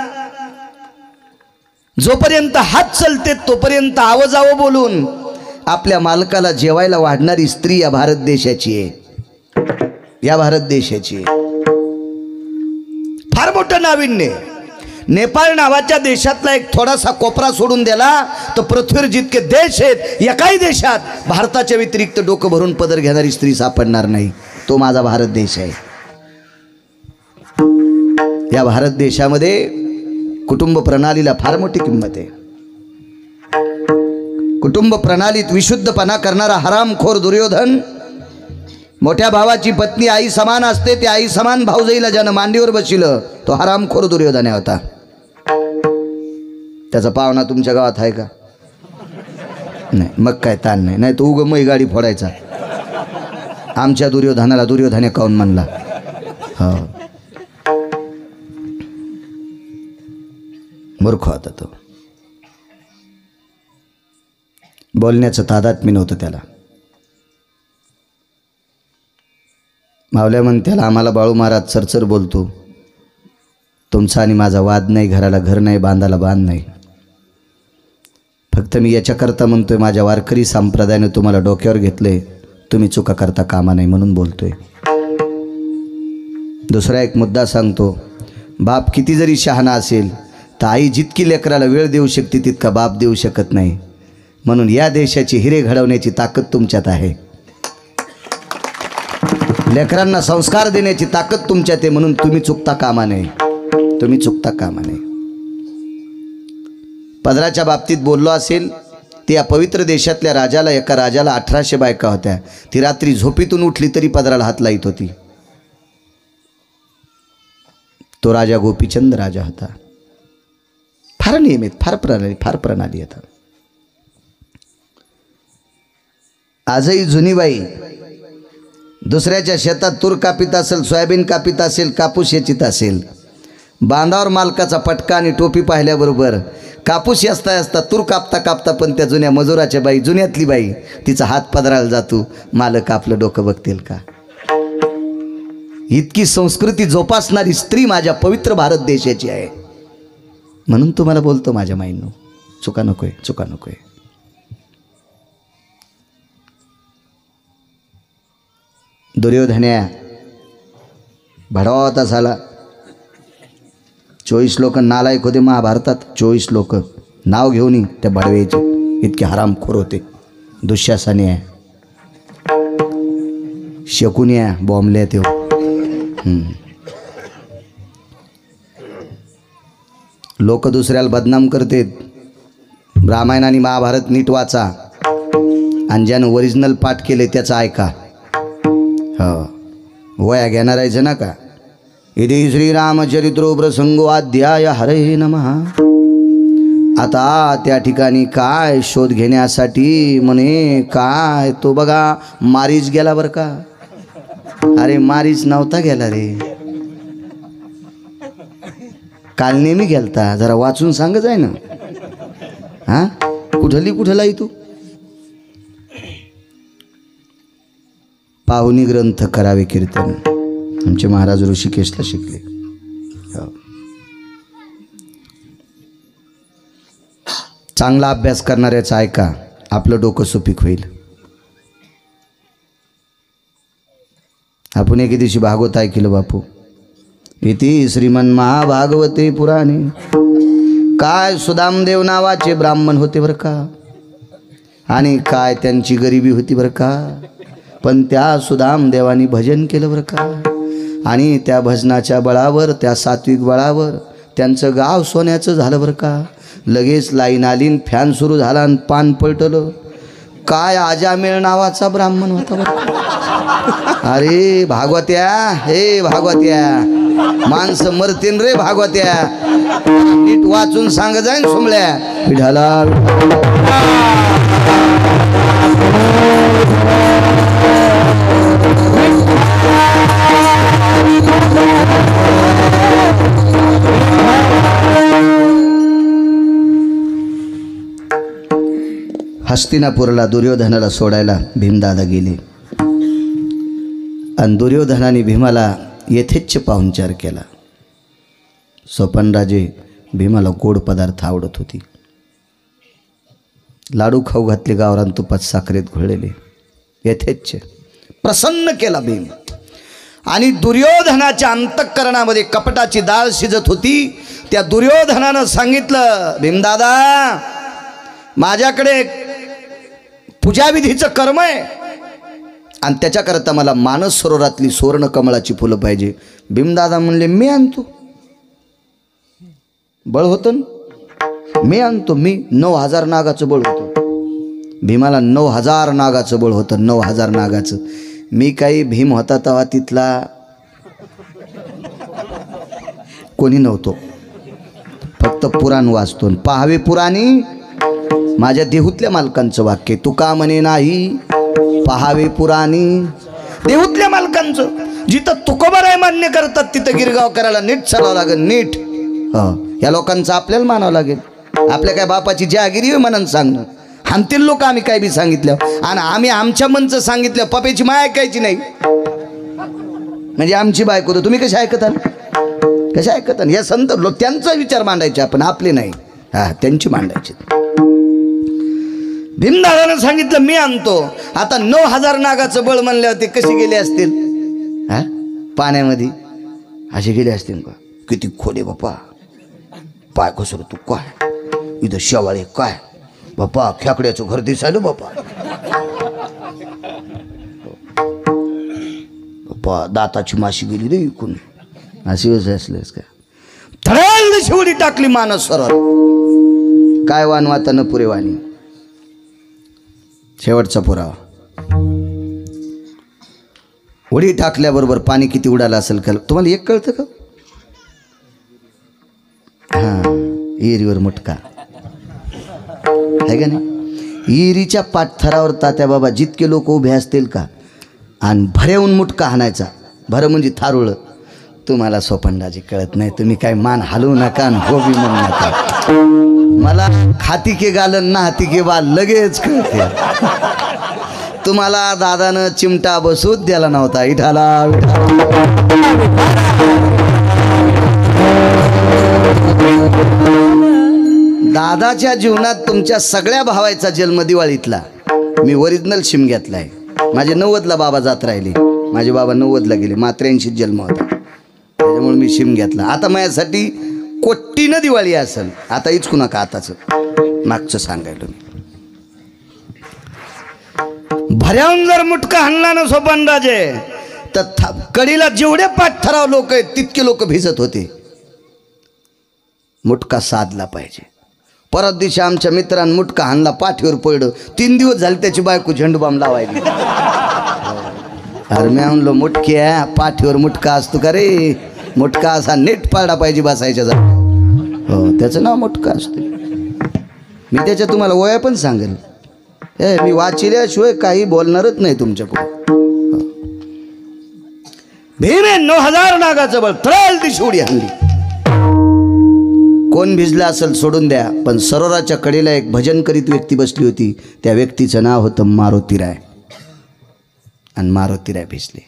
जोपर्यंत हात चलते तोपर्यंत आवं जावं बोलून आपल्या मालकाला जेवायला वाढणारी स्त्री या भारत देशाची आहे. या भारत देशाची फार मोठं नाविन्य. नेपाळ नावाच्या देशातला एक थोडासा कोपरा सोडून दिला तर पृथ्वीवर जितके देश आहेत एकाही देशात भारताच्या व्यतिरिक्त डोकं भरून पदर घेणारी स्त्री सापडणार नाही. तो माझा भारत देश आहे. या भारत देशामध्ये कुटुंब प्रणालीला फार मोठी किंमत आहे. कुटुंब प्रणालीत विशुद्धपणा करणारा हरामखोर दुर्योधन, मोठ्या भावाची पत्नी आई समान असते, त्या आई समान भाऊजाईला ज्यानं मांडीवर बसविलं तो हरामखोर दुर्योधन होता. त्याचा पावना तुमच्या गावात आहे का? नाही. मग काय ताण नाही. नाही तो उग मै गाडी फोडायचा. आमच्या दुर्योधनाला दुर्योधने काऊन म्हणला? हो, मूर्ख होता तो. बोलण्याचं तादात्म्य नव्हतं त्याला. मावल्या म्हण त्याला, आम्हाला बाळू महाराज चरचर बोलतो, तुमचा आणि माझा वाद नाही, घराला घर नाही, बांधाला बांध नाही. फक्त मी याच्याकरता म्हणतोय, माझ्या वारकरी संप्रदायाने तुम्हाला डोक्यावर घेतलंय, तुम्ही चुका करता कामा नाही म्हणून बोलतोय. दुसरा एक मुद्दा सांगतो, बाप किती जरी शहाणा असेल तर आई जितकी लेकराला वेळ देऊ शकते तितका बाप देऊ शकत नाही. म्हणून या देशाची हिरे घडवण्याची ताकद तुमच्यात आहे. लेकरांना संस्कार देण्याची ताकद तुमच्यात आहे. म्हणून तुम्ही चुकता कामा नये. तुम्ही चुकता कामा नये. पदराच्या बाबतीत बोललो असेल, ती या पवित्र देशातल्या राजाला, एका राजाला अठराशे बायका होत्या. ती रात्री झोपेतून उठली तरी पदराला हात लाईत होती. तो राजा गोपीचंद राजा होता. फार नियमित, फार प्रणाली, फार प्रणाली येतात. आजही जुनी बाई दुसऱ्याच्या शेतात तूर कापित असेल, सोयाबीन कापित असेल, कापूस येचित असेल, बांधावर मालकाचा पटका आणि टोपी पाहिल्याबरोबर कापूस असता असता तूर कापता कापता पण त्या जुन्या मजुराच्या बाई, जुन्यातली बाई, तिचा हात पदराला जातो. मालक आपलं डोकं बघतील का? इतकी संस्कृती जोपासणारी स्त्री माझ्या पवित्र भारत देशाची आहे. म्हणून तुम्हाला बोलतो माझ्या माईंनो, चुका नकोय, चुका नकोय. दुर्योधन्या भडवाता झाला. चोवीस लोक नालायक होते महाभारतात. चोवीस लोक नाव घेऊन त्या भडव्याचे इतके हरामखोर होते. दुःशासनी आहे, शकुनी आहे, बॉम्बले ते लोक दुसऱ्याला बदनाम करतात. रामायण आणि महाभारत नीट वाचा आणि ज्यानं ओरिजिनल पाठ केले त्याचं ऐका. हो, वया घेणार आहे ना का? इति श्रीरामचरित्रो प्रसंगो अध्याय हरे नमः. आता त्या ठिकाणी काय शोध घेण्यासाठी म्हणे काय तो बघा मारीच गेला बरं का. अरे मारीच नव्हता गेला रे, काल नेहमी गेलता. जरा वाचून सांगच आहे ना. हा कुठली कुठला तू पाहुणी ग्रंथ करावे कीर्तन. आमचे महाराज ऋषिकेशला शिकले. चांगला अभ्यास करणाऱ्याचं ऐका, आपलं डोकं सुपीक होईल. आपण एके दिवशी भागवत ऐकलं बापू, इति श्रीमन महाभागवते पुराणे. काय सुदामदेव नावाचे ब्राह्मण होते बरं का, आणि काय त्यांची गरिबी होती बरं का, पण त्या सुदामदेवानी भजन केलं बरं का, आणि त्या भजनाच्या बळावर, त्या सात्विक बळावर त्यांचं गाव सोन्याचं झालं बरं का. लगेच लाईन आलीन, फॅन सुरू झाला आणि पान पलटलं. काय आजामेळ नावाचा ब्राह्मण होता बरं का. अरे भागवत्या, हे भागवत्या, माणसं मरतीन रे भागवत्या, नीट वाचून सांग जाईन सुमल्या. विठाला हस्तिनापूरला दुर्योधनाला सोडायला भीमदादा गेले, आणि दुर्योधनाने भीमाला यथेच्छ पाहुणचार केला. सोपानराजे भीमाला गोड पदार्थ आवडत होती. लाडू खाऊ घातले, गावरान तुपात साखरेत घोळलेले, यथेच्छ प्रसन्न केला भीम. आणि दुर्योधनाच्या अंतःकरणामध्ये कपटाची डाळ शिजत होती. त्या दुर्योधनानं सांगितलं, भीमदादा माझ्याकडे पूजाविधीचं कर्म आहे, आणि त्याच्याकरता मला मानस सरोवरातली सुवर्ण कमळाची फुलं पाहिजे. भीमदादा म्हणले, मी आणतो. बळ होतं, मी आणतो. मी नऊ हजार नागाचं बळ होतं. भीमाला नऊ हजार नागाचं बळ होतं, नऊ हजार नागाचं. मी काही भीम होता तेव्हा तिथला कोणी नव्हतो, फक्त पुराण वाचतो. पहावे पुराणी माझ्या देहूतल्या मालकांचं वाक्य, तुका म्हणे नाही पहावे पुराणी. देहूतल्या मालकांचं, जिथं तुकोबाराय मान्य करतात तिथं गिरगाव करायला नीट चालावं लागेल, नीट. हो, या लोकांचं आपल्याला मानावं लागेल. आपल्या काय बापाची जहागिरी आहे म्हणून सांगणं. हानतील लोक आम्ही काय बी सांगितलं, आणि आम्ही आमच्या मनचं सांगितलं, पप्याची माय ऐकायची नाही. म्हणजे आमची बायको तर तुम्ही कशा ऐकता, कशा ऐकता. या संत लोक त्यांचा विचार मांडायचे, आपण आपले नाही. हा, त्यांची मांडायची. भीमदादानं सांगितलं, मी आणतो. आता नऊ हजार नागाचं बळ म्हणल्यावर ते कसे गेले असतील, हा पाण्यामध्ये असे गेले असतील का. किती खोले बापा, पाय घसर तू काय, इथं शेवाळे काय बापा, खेकड्याचं घर दिसायलं बापा. बापा दाताची माशी गेली रे इकून, अशी वस असलेस का. थळाल शेवटी टाकली मानस सरोवर. काय वानवाता न पुरे वाणी. शेवटचा पुरावा, उडी टाकल्याबरोबर पाणी किती उडालं असेल का तुम्हाला एक कळतं का. हा, इरीवर मुटका आहे का नाही. इरीच्या पाठथरावर तात्या बाबा जितके लोक उभे असतील का, आणि भरेऊन मुटका हाणायचा. भर म्हणजे थारुळ. तुम्हाला सोपंडाजी कळत नाही, तुम्ही काय मान हलवू नका आणि हो बी म्हणू नका. मला खाती के गालन ना हाती के बाल लगेच कळते. तुम्हाला दादानं चिमटा बसूच द्याला नव्हता. इठाला दादाच्या जीवनात तुमच्या सगळ्या भावाचा जन्म दिवाळीतला. मी ओरिजिनल शिम घेतलाय. माझे नव्वदला बाबा जात राहिले, माझे बाबा नव्वदला गेले, त्र्याऐंशीत जन्म होता, त्याच्यामुळे मी शिम घेतला. आता माझ्यासाठी कोट्टीनं दिवाळी असेल. आता इचकू नका, आताचं मागचं सांगायला. मी भऱ्याहून जर मुटका हाणला ना सोपानराजे, तर कडीला जेवढे पाठराव लोक आहेत तितके लोक भिजत होते. मुटका साधला पाहिजे. परत दिवशी आमच्या मित्रांनी मुटका हाणला, पाठीवर पडलं. तीन दिवस झाले त्याची बायको झेंडूबाम लावायली. अरे मी म्हणलो, मुटक्या पाठीवर मुटका असतो का रे. मुटका असा नीट पाडा पाहिजे बसायच्या जागा. हो, त्याचं नाव मुटका असतो. मी त्याच्या तुम्हाला वया पण सांगेल. ए मी वाचिल्याशिवाय काही बोलणारच नाही तुमच्या पुढे. भीमे नऊ हजार नागाचं बळ तळाल ती शिवडी हाणली. कोण भिजला असेल सोडून द्या, पण सरोवराच्या कडेला एक भजन करीत व्यक्ती बसली होती. त्या व्यक्तीचं नाव होतं मारुतीराय. आणि मारुतीराय भिजले.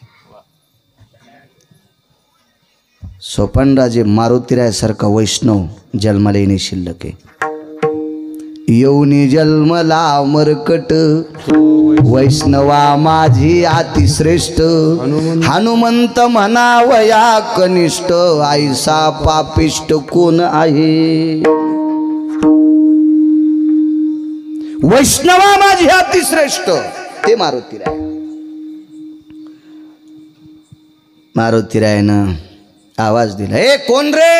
सोपानराजे मारुतीराय सारखा वैष्णव जन्माला येणे शिल्लक आहे. येऊनी जन्मला मरकट वैष्णवा माझी अतिश्रेष्ठ हनुमंत म्हणावया कनिष्ठ आईसा पापिष्ट कोण आहे वैष्णवा माझी अतिश्रेष्ठ ते मारुतीराय मारुतीरायनं आवाज दिला ए कोण रे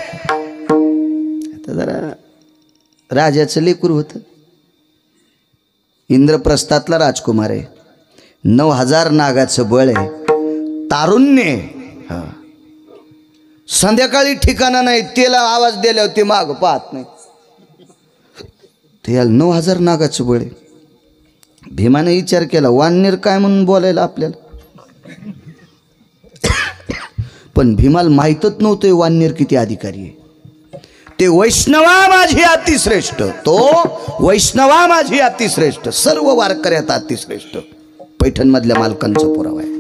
आता जरा राजाचं लेकरू होतं इंद्रप्रस्थातला राजकुमार आहे नऊ हजार नागाचं बळ आहे तारुण्य हा संध्याकाळी ठिकाणा नाही त्याला आवाज दिल्यावर ते माग पाहत नाही ते याला नऊ हजार नागाचं बळ आहे भीमाने विचार केला वाननेर काय म्हणून बोलायला आपल्याला पण भीमाला माहीतच नव्हतं वाननेर किती अधिकारी आहे ते वैष्णवा माझी अतिश्रेष्ठ तो वैष्णवा माझी अतिश्रेष्ठ सर्व वारकऱ्यात अतिश्रेष्ठ पैठण मधल्या मालकांचा पुरावा आहे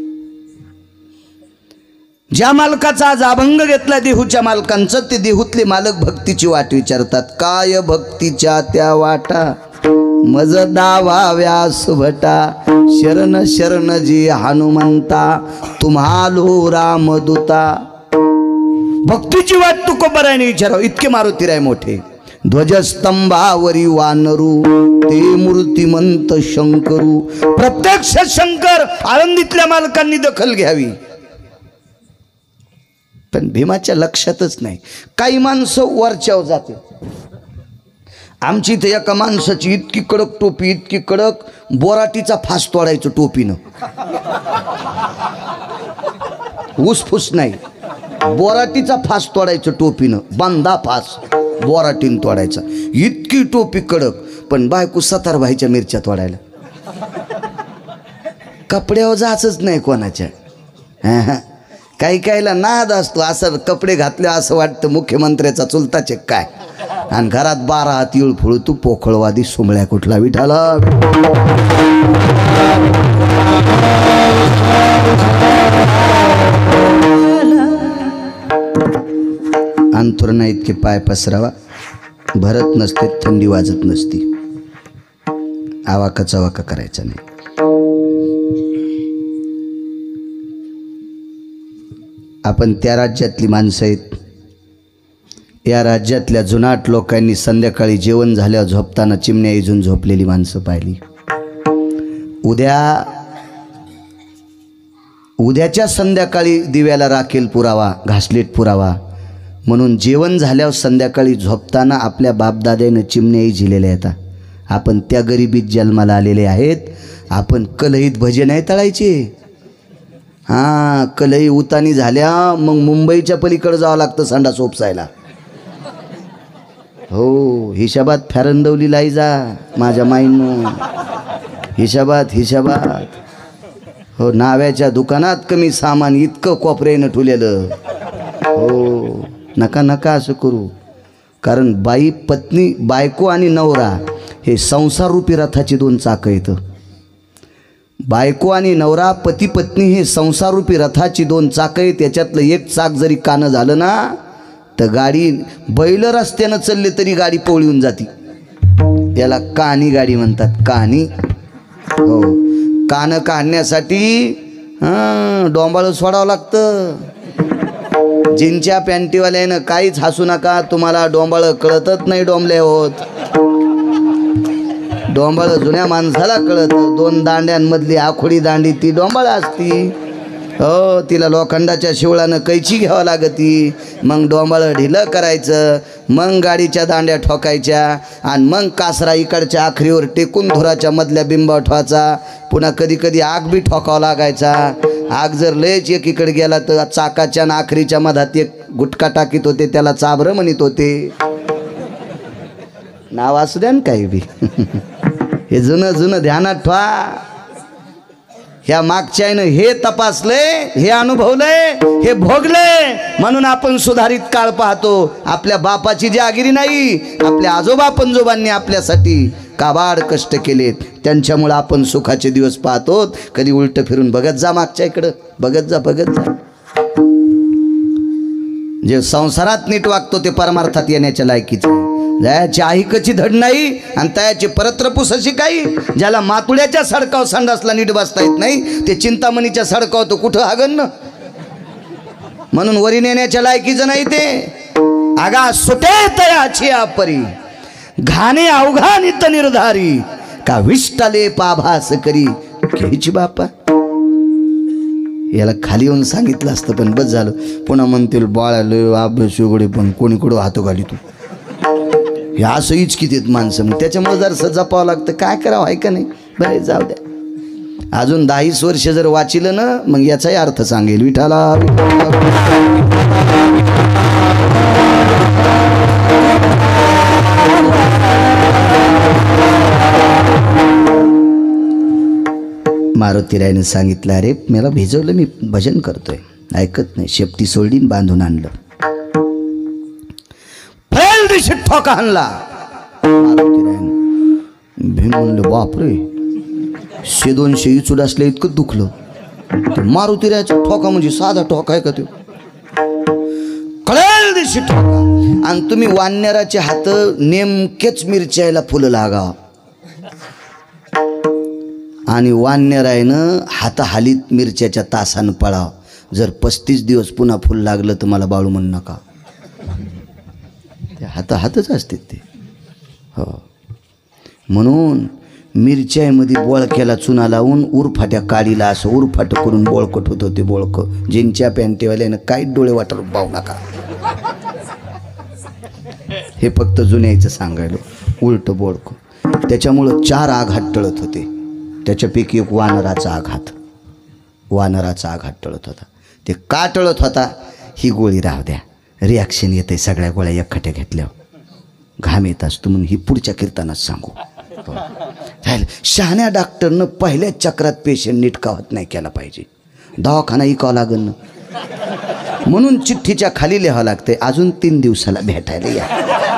ज्या मालकाचा आज अभंग घेतला देहूच्या मालकांचं ते देहूतले मालक भक्तीची वाट विचारतात काय भक्तीच्या त्या वाटा मज दावा व्यास भटा शरण शरण जी हनुमंता तुम्हालो रामदूता भक्तीची वाट तू कोबरायने विचाराव इतके मारुतीराय मोठे ध्वजस्तंभावरी वानरू ते मूर्तिमंत शंकरू प्रत्यक्ष शंकर आळंदीतल्या मालकांनी दखल घ्यावी पण भीमाच्या लक्षातच नाही काही माणसं वरच्यावर जाते आमची इथे एका माणसाची इतकी कडक टोपी इतकी कडक बोराटीचा फास तोडायचं टोपीनं ऊसफूस नाही बोराटीचा फास तोडायचं टोपीनं बांधा फास बोराटीन तोडायचा इतकी टोपी कडक पण बायको सतारबाईच्या मिरच्या तोडायला कपड्यावर जायचंच नाही कोणाच्या काही काहीला नाद असतो असं कपडे घातले असं वाटतं मुख्यमंत्र्याचा चुलताचे काय आणि घरात बारा हात येळ फुळू तू पोखळवादी सोमळ्या कुठला विठाला अंथुरणा इतके पाय पसरावा भरत नसते थंडी वाजत नसती आवाका चवाका करायचा नाही आपण त्या राज्यातली माणसं आहेत या राज्यातल्या जुनाट लोकांनी संध्याकाळी जेवण झाल्यावर झोपताना चिमण्या इजून झोपलेली माणसं पाहिली उद्या उद्याच्या संध्याकाळी दिव्याला राखेल पुरावा घासलेट पुरावा म्हणून जेवण झाल्यावर संध्याकाळी झोपताना आपल्या बापदाद्यानं चिमण्याही झिलेल्या येतात आपण त्या गरिबीत जन्माला आलेले आहेत आपण कलईत भजन आहे तळायचे हां कलई उतानी झाल्या मग मुंबईच्या पलीकडे जावं लागतं संडास उपसायला हो हिशाबात फॅरंदवली लाई जा माझ्या माईनं हिशाबात हिशाबात हो नाव्याच्या दुकानात कमी सामान इतकं कोपऱ्यानं ठुलेलं हो नका नका असं करू कारण बाई पत्नी बायको आणि नवरा हे संसाररूपी रथाची दोन चाकं येतं बायको आणि नवरा पती पत्नी हे संसाररूपी रथाची दोन चाकं आहे त्याच्यातलं एक चाक जरी कानं झालं ना तर गाडी बैल रस्त्यानं चालले तरी गाडी पवळीहून जाती याला कहाणी गाडी म्हणतात कहाणी हो कानं काढण्यासाठी हां डोंबाळं सोडावं लागतं जीनच्या पॅन्टीवाल्यानं काहीच हसू नका तुम्हाला डोंबाळं कळतच नाही डोंबले होत डोंबाळ जुन्या माणसाला कळत दोन दांड्यांमधली आखोडी दांडी ती डोंबाळ असती हो तिला लोखंडाच्या शिवळानं कैची घ्यावं लागती मग डोंबाळ ढिलं करायचं मग गाडीच्या दांड्या ठोकायच्या आणि मग कासरा इकडच्या आखरीवर टेकून धुराच्या मधल्या बिंबा ठोवायचा पुन्हा कधी कधी आग बी ठोकावा लागायचा आग जर लयच एकीकडे गेला तर चाकाच्या आणि आखरीच्या मधात एक गुटखा टाकीत होते त्याला चाबरं म्हणत होते नाव असू द्या ना काही बी हे जुनं जुनं ध्यानात ठेवा ह्या मागच्यानं हे तपासलंय हे अनुभवलंय हे भोगलंय म्हणून आपण सुधारित काळ पाहतो आपल्या बापाची जागिरी नाही आपल्या आजोबा पंजोबांनी आपल्यासाठी काबाड कष्ट केलेत त्यांच्यामुळे आपण सुखाचे दिवस पाहतो कधी उलट फिरून बघत जा मागच्या इकडं बघत जा बघत जा जे संसारात नीट वागतो ते परमार्थात येण्याच्या लायकीचं. जयाची आहिकची धड नाही आणि तयाची परत्रपूस अशी काही. ज्याला मातुड्याच्या सडकाव संडासला नीट बसता येत नाही ते चिंतामणीच्या सडकाव तो कुठं हागन ना. म्हणून वरी नेण्याच्या लायकीचं नाही ते. आगा सुटे तयाची आपरी घाणे अवघानित निर्धारी का विष्टाले पाभास करी घ्यायची बापा. याला खाली येऊन सांगितलं असतं पण बस झालं. पुन्हा म्हणतील बाळालं अभ्यास वगैरे पण कोणी कुठं हातो घाली तू. हे असं इचकीत येत माणसं. मग त्याच्यामुळे जर जपावं लागतं. काय करावं आहे का नाही. बरे जाऊ द्या. अजून दहावीस वर्ष जर वाचिलं ना मग याचाही अर्थ सांगेल. विठाला मारुतीरायने सांगितलं अरे मला भिजवलं मी भजन करतोय. ऐकत नाही. शेपटी सोडली बांधून आणलं. फैल दिशेत ठोका आणला. मारुतीरायने भीम म्हणलं बापरे शे दोनशे इचूड असले इतकं दुखलं. मारुतीरायचा ठोका म्हणजे साधा ठोका आहे का तो. कळेल दिशेत ठोका. आणि तुम्ही वानराचे हात नेमकेच मिरच्याला फुलं लागा आणि वानरायनं हात हालीत मिरच्याच्या तासानं पळाव. जर पस्तीस दिवस पुन्हा फुल लागलं तर मला बाळू म्हणू नका. ते हात हातच असतात ते. हो म्हणून मिरच्यामध्ये बोळक्याला चुना लावून उरफाट्या काडीला असं उरफाट करून बोळकट होतं ते बोळकं. जिंच्या पॅन्टेवाल्यानं काहीच डोळे वाटून पाहू नका. हे फक्त जुन्याचं सांगायलो. उलट बोळकं. त्याच्यामुळं चार आघात टळत होते. त्याच्यापैकी एक वानराचा आघात. वानराचा आघात टळत होता. ते का टळत होता. ही गोळी राहू द्या रिॲक्शन येते सगळ्या गोळ्या एकखट्या घेतल्यावर घाम येत असतो म्हणून ही पुढच्या कीर्तनात सांगू. शहाण्या डॉक्टरनं पहिल्याच चक्रात पेशंट नीट कावत नाही केला पाहिजे. दवाखाना इकावं लागेल ना. म्हणून चिठ्ठीच्या खाली लिहावं लागतंय अजून तीन दिवसाला भेटायला या.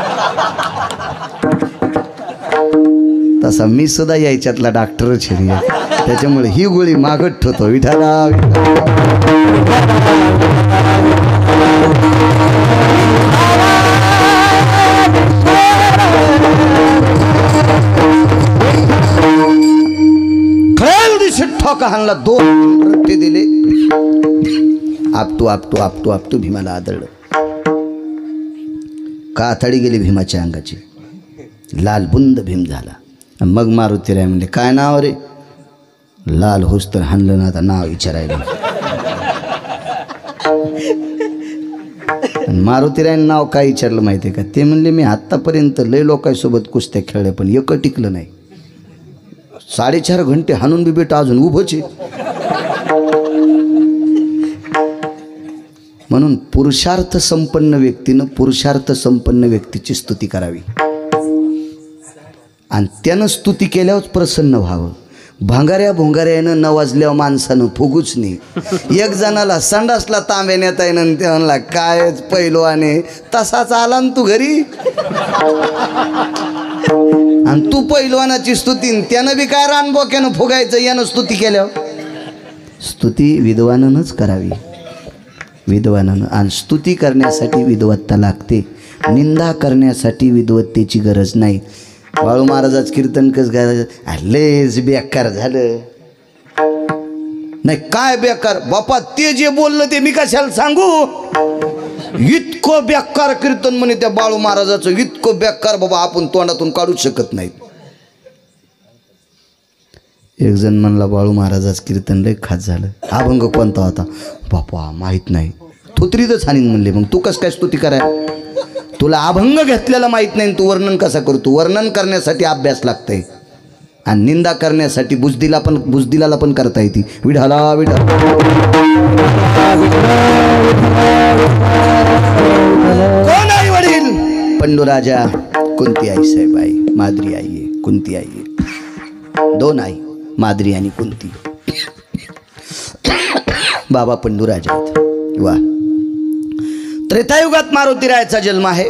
तसा मी सुद्धा यायच्यातला डॉक्टरच आहे. त्याच्यामुळे ही गोळी मागत ठेवतो. विठाला खळेल दिशेत ठोका हाणला. दोन रट्टे दिले. आपटू आपटू आपटू आपटू भीमाला आदळलं. कातडी गेली भीमाच्या अंगाची. लाल बुंद भीम झाला. मग मारुतीराय म्हणले काय नाव रे. लाल होस तर हाणलं ना आता नाव विचारायला. मारुतीरायनं नाव काय विचारलं माहिती आहे का. ते म्हणले मी आत्तापर्यंत लय लोकांसोबत कुस्त्या खेळल्या पण एक टिकलं नाही. साडेचार घंटे हाणून बी बेटा अजून उभंच आहे. म्हणून पुरुषार्थ संपन्न व्यक्तीनं पुरुषार्थ संपन्न व्यक्तीची स्तुती करावी आणि त्यानं स्तुती केल्यावर प्रसन्न व्हावं. भांगाऱ्या भोंगाऱ्यानं नवाजल्यावर माणसानं फुगूच नाही. एक जणाला संडासला तांब्या नेता येणं ते म्हणला कायच पैलवाने तसाच आला ना तू घरी. आणि तू पैलवानाची स्तुती त्यानं बी काय रानबोक्यानं फुगायचं यानं स्तुती केल्यावर. स्तुती विद्वानानंच करावी. विद्वानानं. आणि स्तुती करण्यासाठी विद्वत्ता लागते. निंदा करण्यासाठी विद्वत्तेची गरज नाही. बाळू महाराजाच कीर्तन कस गायचं लेच बेकार झालं नाही. काय बेकार बापा ते जे बोललं ते मी कशाला सांगू. इतकं बेकार कीर्तन म्हणे त्या बाळू महाराजाचं. इतकं बेकार बाबा आपण तोंडातून काढूच शकत नाहीत. एक जण म्हणला बाळू महाराजाच कीर्तन लय खास झालं. अभंग कोणता होता बापा माहीत नाही. थोतरीतच हानीन म्हणले. मग तू कसं काय स्तुती कराय. तुला अभंग घेतलेला माहीत नाही तू वर्णन कसा करतो. वर्णन करण्यासाठी अभ्यास लागतंय आणि निंदा करण्यासाठी बुजदिला पण बुजदिलाला पण करता येते. विढाला विढा कोण आई वडील. पंडूराजा कुंती आई साहेब आई माद्री आई आहे. कुंती आई आहे. दोन आई माद्री आणि कुंती. बाबा पंडूराजा आहेत. वा. त्रेतायुगात मारुतीरायाचा जन्म आहे.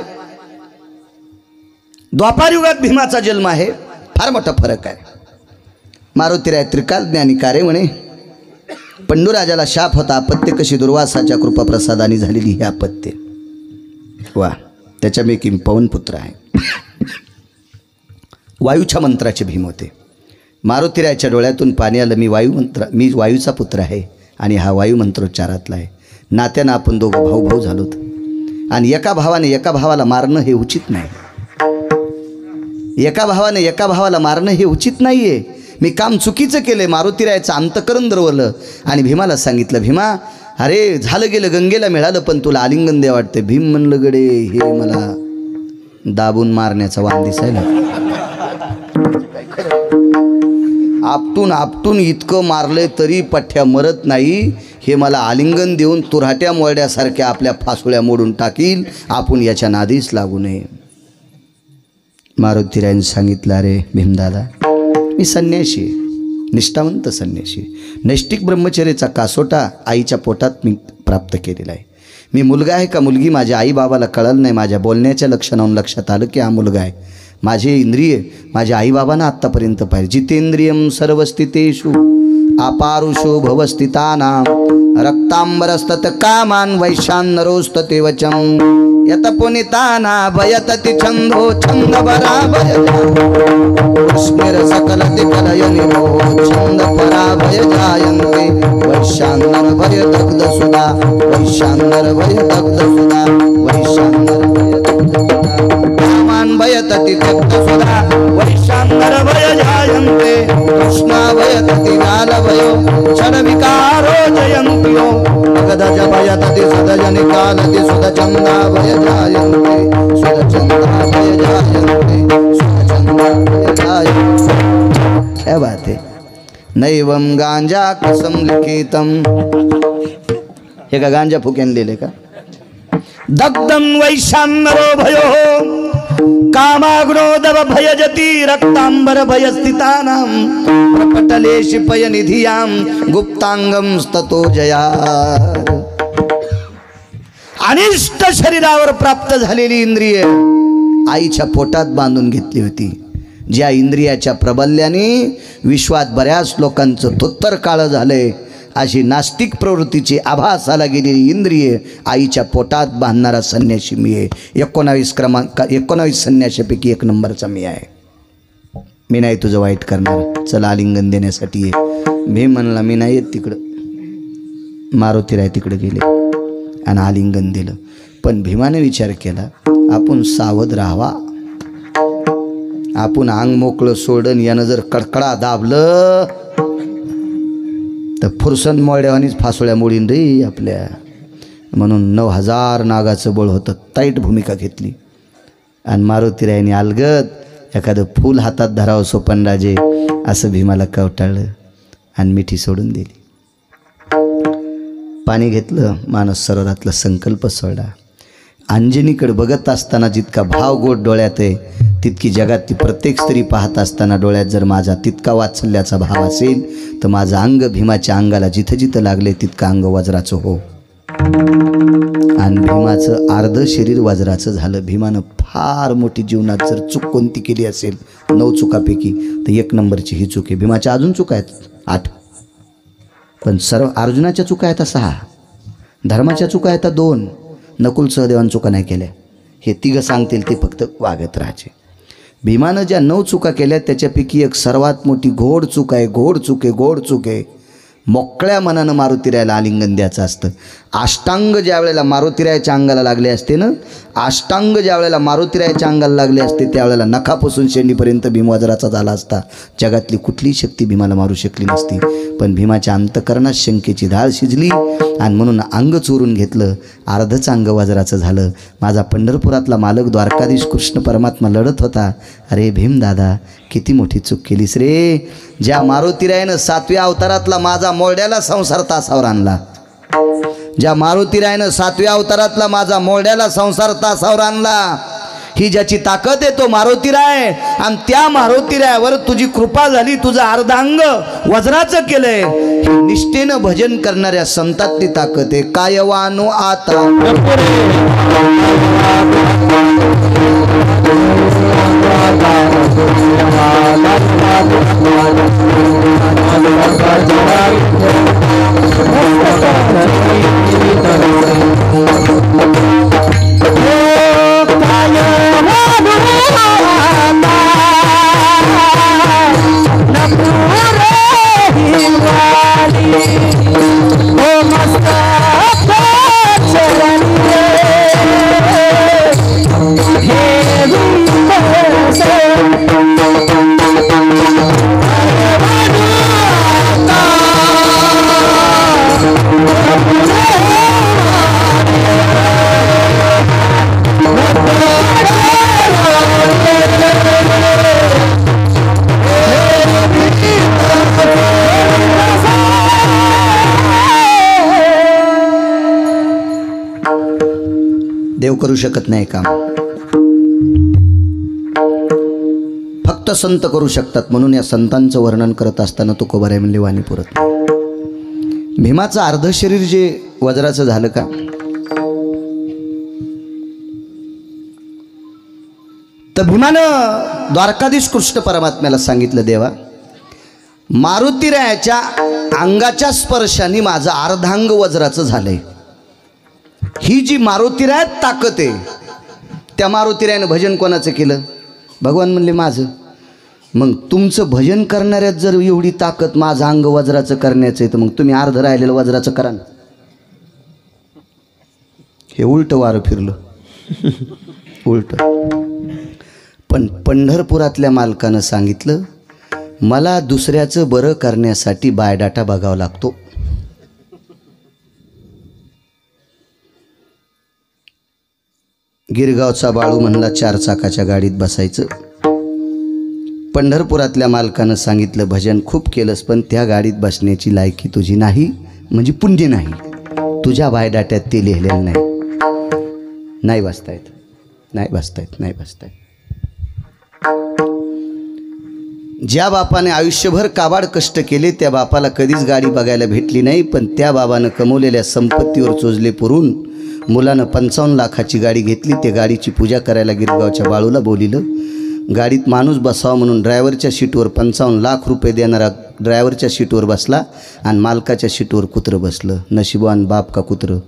द्वापार युगात भीमाचा जन्म आहे. फार मोठा फरक आहे. मारुतीराय त्रिकाल ज्ञानी कार्य म्हणे. पंडूराजाला शाप होता. अपत्य कशी दुर्वासाच्या कृपा प्रसादाने झालेली ही अपत्य. वा त्याच्यापैकी पवनपुत्र आहे. वायूच्या मंत्राचे भीम होते. मारुतीरायाच्या डोळ्यातून पाणी आलं. मी वायू मंत्र मी वायूचा पुत्र आहे आणि हा वायू मंत्रोच्चारातला आहे. नात्यानं आपण दोघं भाऊ भाऊ झालोत आणि एका भावाने एका भावाला मारणं हे उचित नाही. एका भावाने एका भावाला मारणं हे उचित नाही आहे. मी काम चुकीचं केलं आहे. मारुतीरायाचं अंतकरण दरवलं आणि भीमाला सांगितलं, भीमा अरे झालं गेलं, गंगेला मिळालं, पण तुला आलिंगन द्या वाटते. भीम म्हणलं गडे हे मला दाबून मारण्याचा वाण दिसायला. आपटून आपटून इतकं मारलंय तरी पठ्ठ्या मरत नाही. हे मला आलिंगन देऊन तुऱ्हाट्या मोरड्यासारख्या आपल्या फासुळ्या मोडून टाकील. आपण याच्या नादीस लागू नये. मारुतीरायाने सांगितलं, अरे भीमदादा मी संन्याशी, निष्ठावंत संन्याशी. नैष्टिक ब्रह्मचर्याचा कासोटा आईच्या पोटात मी प्राप्त केलेला आहे. मी मुलगा आहे का मुलगी माझ्या आई बाबाला कळलं नाही. माझ्या बोलण्याच्या लक्षणावरून लक्षात आलं की हा मुलगा आहे. माझे इंद्रिय माझ्या आईबाबांना आत्तापर्यंत पाहिजे. जितेंद्रियम सर्वस्थितेषु अपारुषो भवस्थितानां रक्तांबरस्तत कामान वैशान्नरोस्तते वचम यत पुनिताना भयतति छंदो छंद पराभय कश्मीर सकल कलयनिभो छंद पराभय जायन्ते वैशान्नर भय दग्ध सुधा वैशान्नर भय दग्ध सुधा वैशान्नर भय दग्ध सुधा कामान भयतति दग्ध सुधा वैशान्नर भय जायन्ते कृष्णा भयतति व्याल भयो क्षण विकारो जयन्त्यो भगदज भयतति सदजनि कालति सुदचंदा भय जायन्ते सुदचंदा भय जायन्ते सुदचंदा भय जायन्ते. क्या बात है. नैवम गांजा कसम लिखितम. हे का गांजा फुक्यान लिहिले का. दग्धम वैशान्नरो भयो कामाग्नोदव भयजती रक्तांबर भयस्थितानां प्रपटले शिपय निधियां गुप्तांगम स्ततो जया. अनिष्ट शरीरावर प्राप्त झालेली इंद्रिय आईच्या पोटात बांधून घेतली होती. ज्या इंद्रियाच्या प्रबल्याने विश्वात बऱ्याच लोकांचं थोत्तर काळं झालंय, अशी नास्तिक प्रवृत्तीची आभासाला गेलेली इंद्रिय आईच्या पोटात बांधणारा संन्यासी मी आहे. एकोणावीस क्रमांक एकोणावीस संन्याशापैकी एक नंबरचा मी आहे. मी नाही तुझं वाईट करणार, चल आलिंगन देण्यासाठी ये. भीम म्हणला मी नाही येत तिकडं. मारुतीराय तिकडे गेले आणि आलिंगन दिलं. पण भीमाने विचार केला, आपण सावध राहावा. आपण अंग मोकळं सोडून यानं जर कडकडा दाबलं तर फुरसन मोड्यावानीच फासोळ्या मोडीन रे आपल्या. म्हणून नऊ हजार नागाचं बळ होतं. ताईट भूमिका घेतली आणि मारुतीरायाने अलगद एखादं फूल हातात धरावं सोपनराजे असं भीमाला कवटाळलं आणि मिठी सोडून दिली. पाणी घेतलं, मानस सरोवरातला संकल्प सोडा. अंजनीकडे बघत असताना जितका भाव गोड डोळ्यात आहे, तितकी जगातली प्रत्येक स्त्री पाहत असताना डोळ्यात जर माझा तितका वात्सल्याचा भाव असेल तर माझं अंग भीमाच्या अंगाला जिथं जिथं लागले तितकं अंग वज्राचं हो. आणि भीमाचं अर्ध शरीर वज्राचं झालं. भीमानं फार मोठी जीवनात जर चूक कोणती केली असेल नऊ चुकापैकी तर एक नंबरची ही चूक आहे. भीमाच्या अजून चुका आहेत आठ, पण सर्व अर्जुनाच्या चुका आहेत सहा, धर्माच्या चुका आहेत दोन, नकुल सहदेवान चुका नाही केल्या. हे तिघं सांगतील ते फक्त वागत राहायचे. भीमानं ज्या नऊ चुका केल्या त्याच्यापैकी एक सर्वात मोठी घोड चूक आहे. घोड चूक आहे, घोड चूक आहे. मोकळ्या मनानं मारुतीरायाला आलिंगन द्यायचं असतं. अष्टांग ज्या वेळेला मारुतीरायाच्या अंगाला लागले असते ना, अष्टांग ज्या वेळेला मारुतीरायाच्या अंगाला लागले असते त्यावेळेला नखापासून शेंडीपर्यंत भीम वज्राचा झाला असता. जगातली कुठलीही शक्ती भीमाला मारू शकली नसती. पण भीमाच्या अंतकरणात शंकेची धाळ शिजली आणि म्हणून अंग चोरून घेतलं. अर्धच अंग वज्राचं झालं. माझा पंढरपुरातला मालक द्वारकाधीश कृष्ण परमात्मा लढत होता. अरे भीमदादा किती मोठी चूक केलीस रे. ज्या मारुतीरायानं सातव्या अवतारातला माझा मोरड्याला संसार तासावर आणला, ज्या मारुतीरायानं सातव्या अवतारातला माझा मोरड्याला संसार तासावर आणला, ही ज्याची ताकद आहे तो मारुतीराय. आणि त्या मारुतीरायावर तुझी कृपा झाली, तुझं अर्धांग वज्राचं केलंय. हे निष्ठेनं भजन करणाऱ्या संतातली ताकद आहे. कायवानो आता Oh देव करू शकत नाही काम, फक्त संत करू शकतात. म्हणून या संतांचं वर्णन करत असताना तुकोबाराय म्हणले वाणी पुरत नाही. भीमाचं अर्ध शरीर जे वज्राचं झालं का, तर भीमानं द्वारकाधीश कृष्ण परमात्म्याला सांगितलं, देवा मारुतीरायाच्या अंगाच्या स्पर्शाने माझं अर्धांग वज्राचं झालंय. ही जी मारुतीरायात ताकद आहे, त्या मारुतीरायानं भजन कोणाचं केलं? भगवान म्हणले माझं. मग तुमचं भजन करणाऱ्यात जर एवढी ताकद माझं अंग वज्राचं करण्याचं आहे, तर मग तुम्ही अर्ध राहिलेलं वज्राचं करा ना. हे उलट वारं फिरलं उलट. पण पंढरपुरातल्या मालकानं सांगितलं, मला दुसऱ्याचं बरं करण्यासाठी बायोडाटा बघावा लागतो. गिरगावचा बाळू म्हणला चार चाकाच्या गाडीत बसायचं. पंढरपुरातल्या मालकानं सांगितलं, भजन खूप केलंस पण त्या गाडीत बसण्याची लायकी तुझी नाही, म्हणजे पुण्य नाही, तुझ्या बायोडाट्यात ते लिहिलेलं नाही. नाही बसतायत, नाही बसतायत, नाही बसतायत. ज्या बापाने आयुष्यभर काबाड कष्ट केले त्या बापाला कधीच गाडी बघायला भेटली नाही, पण त्या बाबानं कमवलेल्या संपत्तीवर चोजले पुरून मुलानं पंचावन्न लाखाची गाडी घेतली. त्या गाडीची पूजा करायला गिरगावच्या बाळूला बोलिलं. गाडीत माणूस बसावा म्हणून ड्रायव्हरच्या सीटवर पंचावन्न लाख रुपये देणारा ड्रायव्हरच्या सीटवर बसला आणि मालकाच्या सीटवर कुत्रं बसलं. नशिबवान बाप का कुत्रं?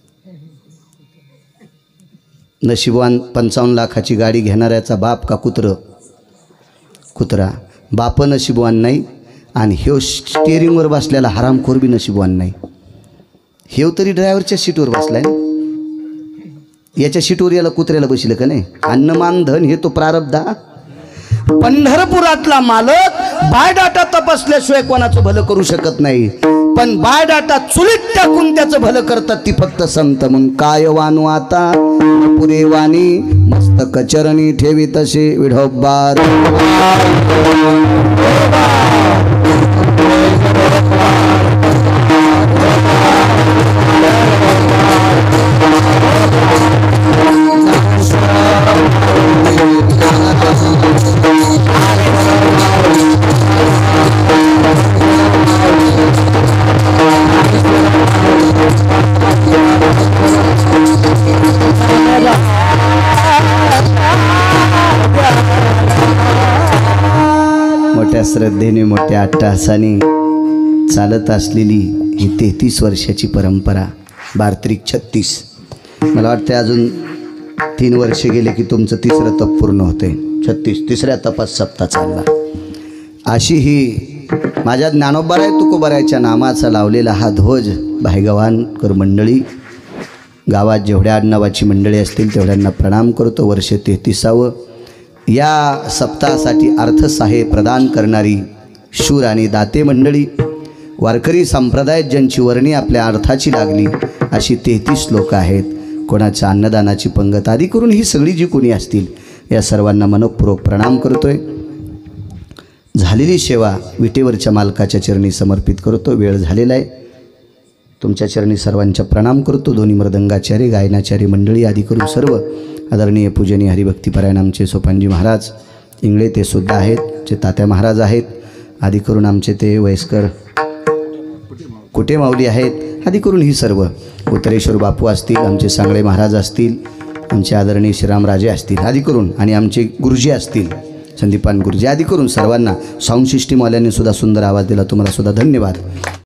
नशिबवान पंचावन्न लाखाची गाडी घेणाऱ्याचा बाप का कुत्रं? कुत्रा. बाप नशिबवान नाही आणि ह्यो स्टिअरिंगवर बसलेला हरामखोर बी नशिबवान नाही. हेव तरी ड्रायव्हरच्या सीटवर बसलाय, याच्या सीटवर याला कुत्र्याला बसलं का नाही? अन्नमान धन हे तो प्रारब्धा. पंढरपुरातला मालक बायोडाटा तपासल्याशिवाय कोणाचं भलं करू शकत नाही, पण बायोडाटा चुलीत टाकून त्याचं भलं करतात ती फक्त संत. मग काय वानू आता पुरे वाणी, मस्तक चरणी ठेवी तसे विढोबार. मोठ्या श्रद्धेने मोठ्या अट्टहासाने चालत असलेली ही तेहतीस वर्षाची परंपरा, बारत्रिक छत्तीस. मला वाटतं अजून तीन वर्ष गेले की तुमचं तिसरं तप पूर्ण होते. छत्तीस तिसऱ्या तपात सप्ताह चालला. अशी ही माझ्या ज्ञानोबाराय तुकोबारायच्या नामाचा लावलेला हा ध्वज भायगवानकर मंडळी, गावात जेवढ्या आडनावाची मंडळी असतील तेवढ्यांना प्रणाम करतो. वर्ष तेहतीसावं. या सप्ताहासाठी अर्थसहाय्य प्रदान करणारी शूर आणि दाते मंडळी, वारकरी संप्रदायात ज्यांची वर्णी आपल्या अर्थाची लागली अशी तेहतीस लोक आहेत. कोणाच्या अन्नदानाची पंगत आदी करून ही सगळी जी कोणी असतील या सर्वांना मनःपूर्वक प्रणाम करतोय. झालेली सेवा विटेवरच्या मालकाच्या चरणी समर्पित करतो. वेळ झालेला आहे. तुमच्या चरणी सर्वांच्या प्रणाम करतो. दोन्ही मृदंगाचार्य, गायनाचार्य मंडळी आदी करून सर्व आदरणीय पूजनीय हरिभक्तीपरायण आमचे सोपानजी महाराज इंगळे ते सुद्धा आहेत, जे तात्या महाराज आहेत, आदी करून आमचे ते वयस्कर कुटे माऊली आहेत, आदी करून ही सर्व उत्तरेश्वर बापू असतील, आमचे सांगळे महाराज असतील, आमचे आदरणीय श्रीरामराजे असतील, आदी करून आणि आमचे गुरुजी असतील संदीपान गुरुजी, आदी करून सर्वांना साऊंड सिस्टीमवाल्यांनी सुद्धा सुंदर आवाज दिला. तुम्हाला सुद्धा धन्यवाद.